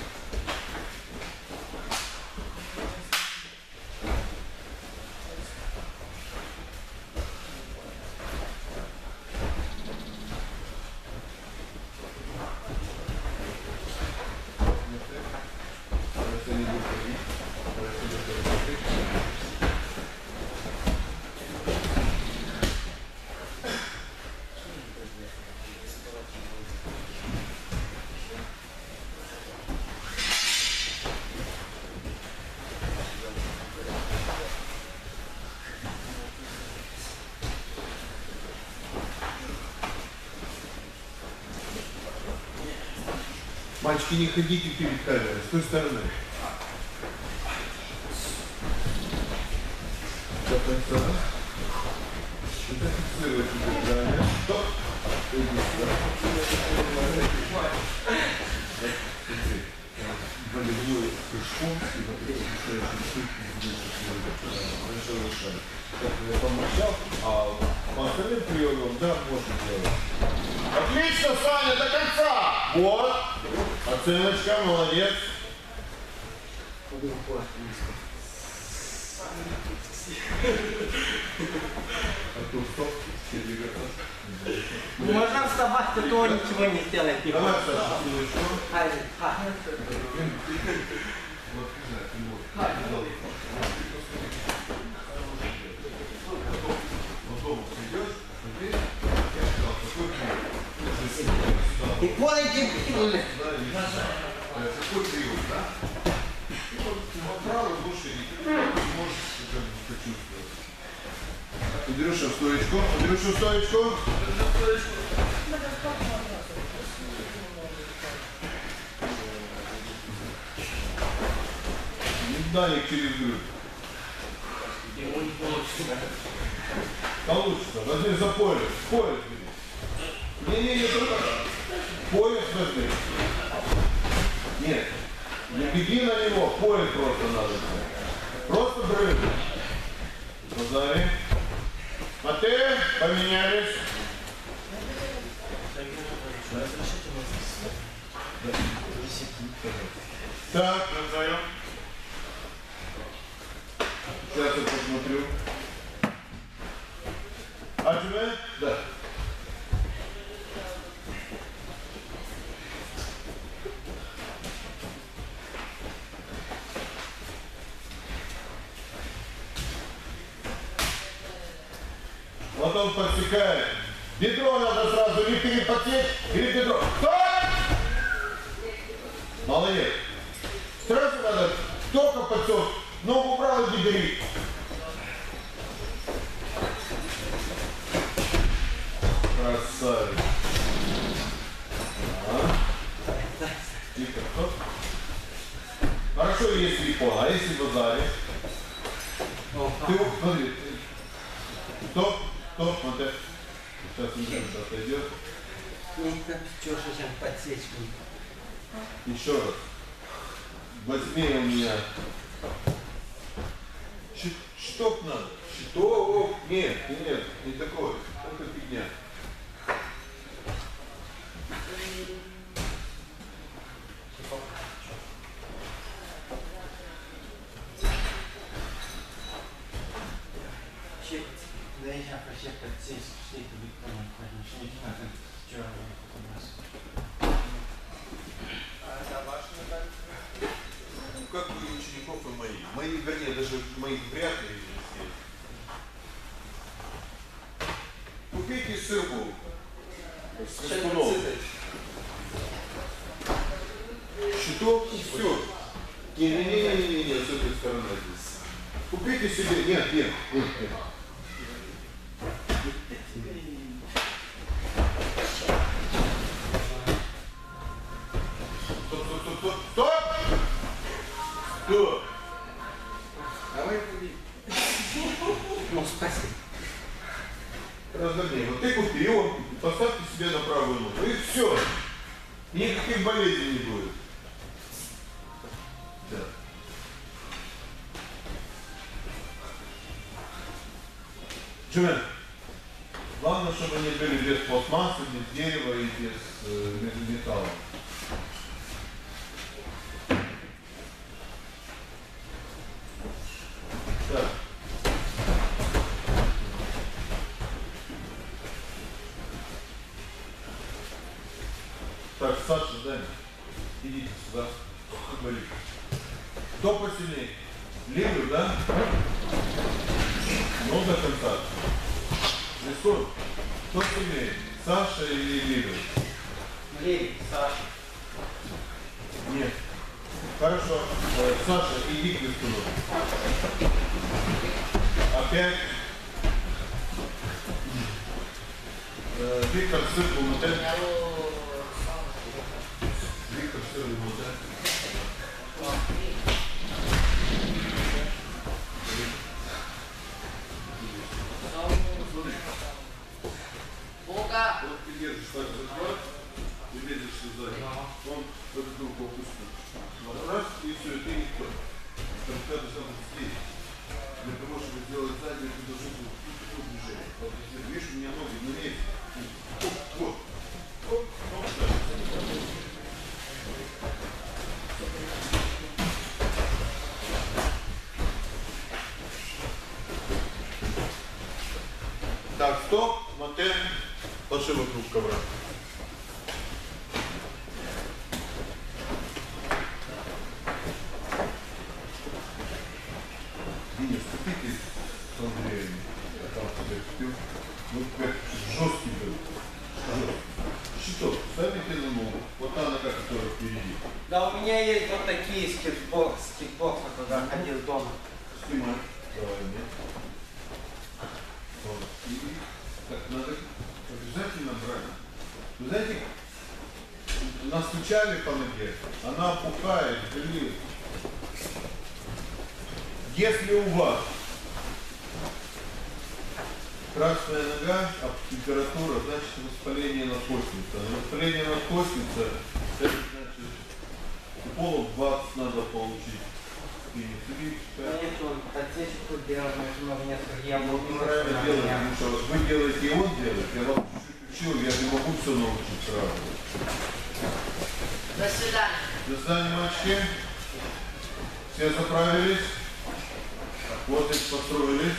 Мальчики, не ходите перед камерой, с той стороны. Зафиксируйте дыхание. Стоп. Иди сюда. Болевой прыжком и вокруг я помолчал, а по остальным приемам, да, можно делать. Отлично, Саня, до конца! Вот. Оценочка, молодец. Артур, стоп. Можно вставать, а то ничего не сделать. Не Давай, можно. Саша, секундочку. И полите. Какой прием, да? И вот правый больше не можешь почувствовать. Андрюша, в стоечку. Андрюша, в стоечку. Даник через грудь. Ему не получится. Получится. Возьми за пояс. Пояс бери. Не, только пояс возьми. Нет. Не беги на него. Пояс просто надо. Просто дрыгай. Позави. Мате, поменялись. Так, назовем. Сейчас я посмотрю. Аджме? Да. Вот он подсекает. Бедро надо сразу или перепотеть, или бедро. Стоп! Молодец. Сразу надо только подсек. Ногу правой бедри. Красавец. Тихо, стоп. Хорошо, если икона, а если в базаре? Ты смотри. Стоп, стоп, смотри. Сейчас Андрюша отойдет. Ну, как чё, что сейчас подсечку. Еще раз. Возьми у меня. Штоп надо. Штоп. Нет, нет, не такой. Это фигня. Да я вообще подсечку, что это бетон, конечно, не надо. Чё, у нас? А это ваши медали? Ну, как бы учеников и мои. Мои, вернее, даже моих вряд ли есть. Купите сырку. С свистуном. Щиток и все. Не-не-не-не-не, с этой стороны здесь. Купите себе. Нет, нет, нет, нет. Стоп! Стоп! Давай купи. Ну, спасибо. Разогней. Вот ты купи его, поставь поставьте себе на правую ногу. И все. Никаких болезней не будет. Да. Джумен, главное, чтобы они были без пластмассы, без дерева и без металла. Так. Так, Саша, дай. Идите сюда. Кто посильнее? Левый, да? Ну, до конца. Рисуй. Кто сильнее? Саша или Левый? Левый, Саша. Нет. Хорошо. Саша, иди к листуну. Опять. Виктор, циркул на тет. Виктор, циркул на тет. Бука. Вот ты держишь так захват, ты лезешь сюда. Он в эту руку опустил. Раз, и все, и ты не кто. Когда ты сам здесь. Для того, чтобы сделать заднюю, ты должен тут движение. Вот, видишь, у меня ноги не лезут. Вот. Вот. Так, стоп, смотри, пошли вокруг ковра. Денис, ступите с Андреем, я там тебя купил. Ну, как жесткий был. Щиток, ставите на ногу, вот та нога, которая впереди. Да, у меня есть вот такие скейтбоксы, когда ходил дома. Снимай, давай мне. Вот. И так, надо обязательно брать. Вы знаете, настучали по ноге, она опухает, блин. Если у вас красная нога, а температура, значит воспаление надкостницы. Воспаление надкостницы, это значит уколов 20 надо получить. Нет, он подсечку тут делать, но у меня я Ну, правильно делать, потому что вот вы делаете и он делает, я вас чуть-чуть учил, я не могу все научить сразу. До свидания. До свидания, мальчики. Все заправились. Вот их построились.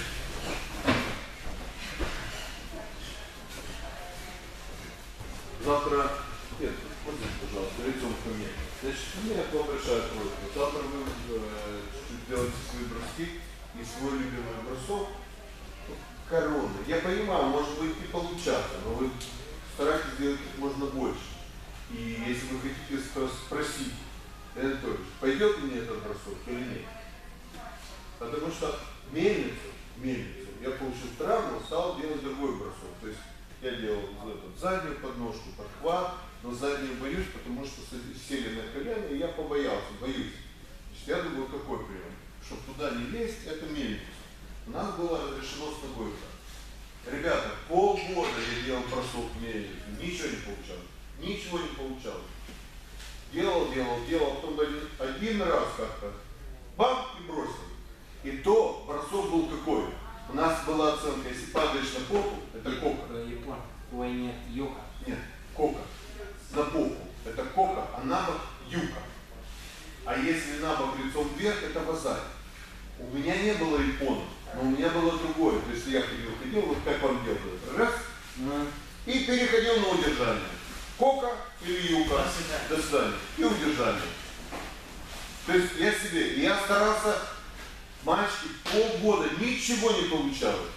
Завтра, нет, вот здесь, пожалуйста, лицом ко мне. Значит, у меня к вам большая просьба. Завтра вы чуть-чуть делаете свои броски и свой любимый бросок короны. Я понимаю, может быть не получаться, но вы старайтесь сделать как можно больше. И если вы хотите спросить, Анатольевич, пойдет мне этот бросок или нет? Потому что мельницу, я получил травму, стал делать другой бросок. То есть я делал заднюю подножку, подхват, но заднюю боюсь, потому что сели на колено, и я боюсь. Значит, я думаю, какой прием? Чтобы туда не лезть, это мельница. У нас было решено с тобой так. Ребята, полгода я делал бросок в мельницу, ничего не получалось. Ничего не получалось. Делал, потом один раз как-то, бам, и бросил. И то бросок был какой? У нас была оценка, если падаешь на попу, это кока. Япон. Ой, нет, юка. Нет, кока. На попу. Это кока, а на бок юка. А если на бок лицом вверх, это вазарь. У меня не было япона, но у меня было другое. То есть я ходил, вот как вам делают. Раз, и переходил на удержание. Кока или юка. До свидания. И удержание. То есть я старался, мальчики, полгода ничего не получалось.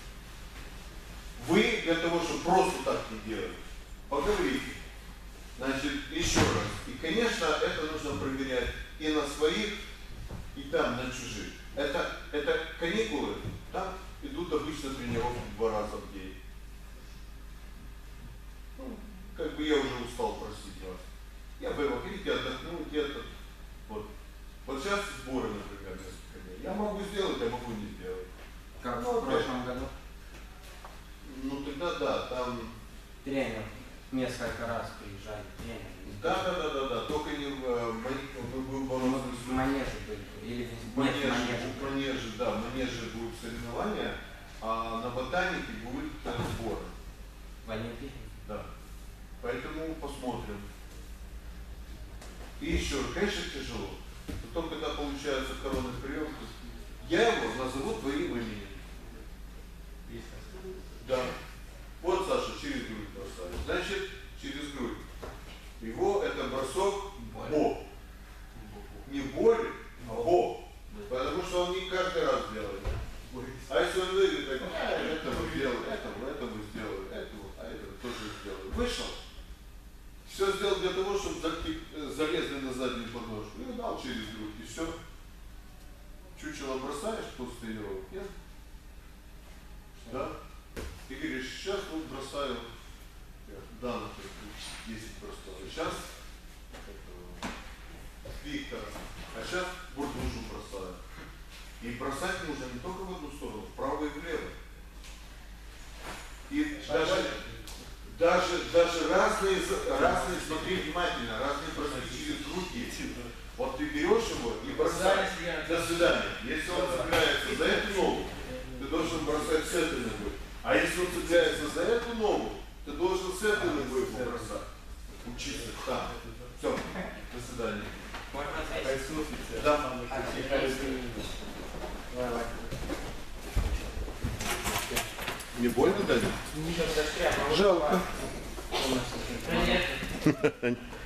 Вы для того, чтобы просто так не делать, поговорите. Значит, еще раз. И, конечно, это нужно проверять и на своих, и там на чужих. Это каникулы, там идут обычно тренировки 2 раза в день. Ну, как бы я уже устал просить вас. Я бы его хотите отдохнуть, вот. Вот сейчас сборы, например, несколько дней. Я могу сделать, я могу не сделать. Как Ну, в прошлом году. Ну тогда да, там тренер. Несколько раз приезжали тренер. Да. Только не В манеже были. Или в манеже, да, в манеже будут соревнования, а на ботанике будет сборы. В Олимпии? Да. Поэтому посмотрим. И еще, конечно, тяжело. Потом, когда получается коронный прием, я его назову твоим именем. Да. Вот, Саша, через грудь бросает. Значит, через грудь. Его это бросок бо. Не боль, а бо. Потому что он не каждый раз делает. А если он выйдет, так, это мы сделали, это мы сделали, это тоже сделали. Вышел. Все сделал для того, чтобы залезли на заднюю подножку. И дал через грудь. И все. Чучело бросаешь, пустые его. Нет? Да? И говоришь, сейчас вот бросаю. Да, например, 10 бросаю. Сейчас Виктора. А сейчас бурдушу бросаю. И бросать нужно не только в одну сторону, вправо и влево. И даже разные, смотри внимательно, разные броски через руки. Вот ты берешь его и бросаешь. До свидания. Если он цепляется за эту ногу, ты должен бросать с этой ногой. А если он цепляется за эту ногу, ты должен с этой ногой его бросать. Учиться там. Все. До свидания. Да. Не больно, Даня? Жалко. Привет.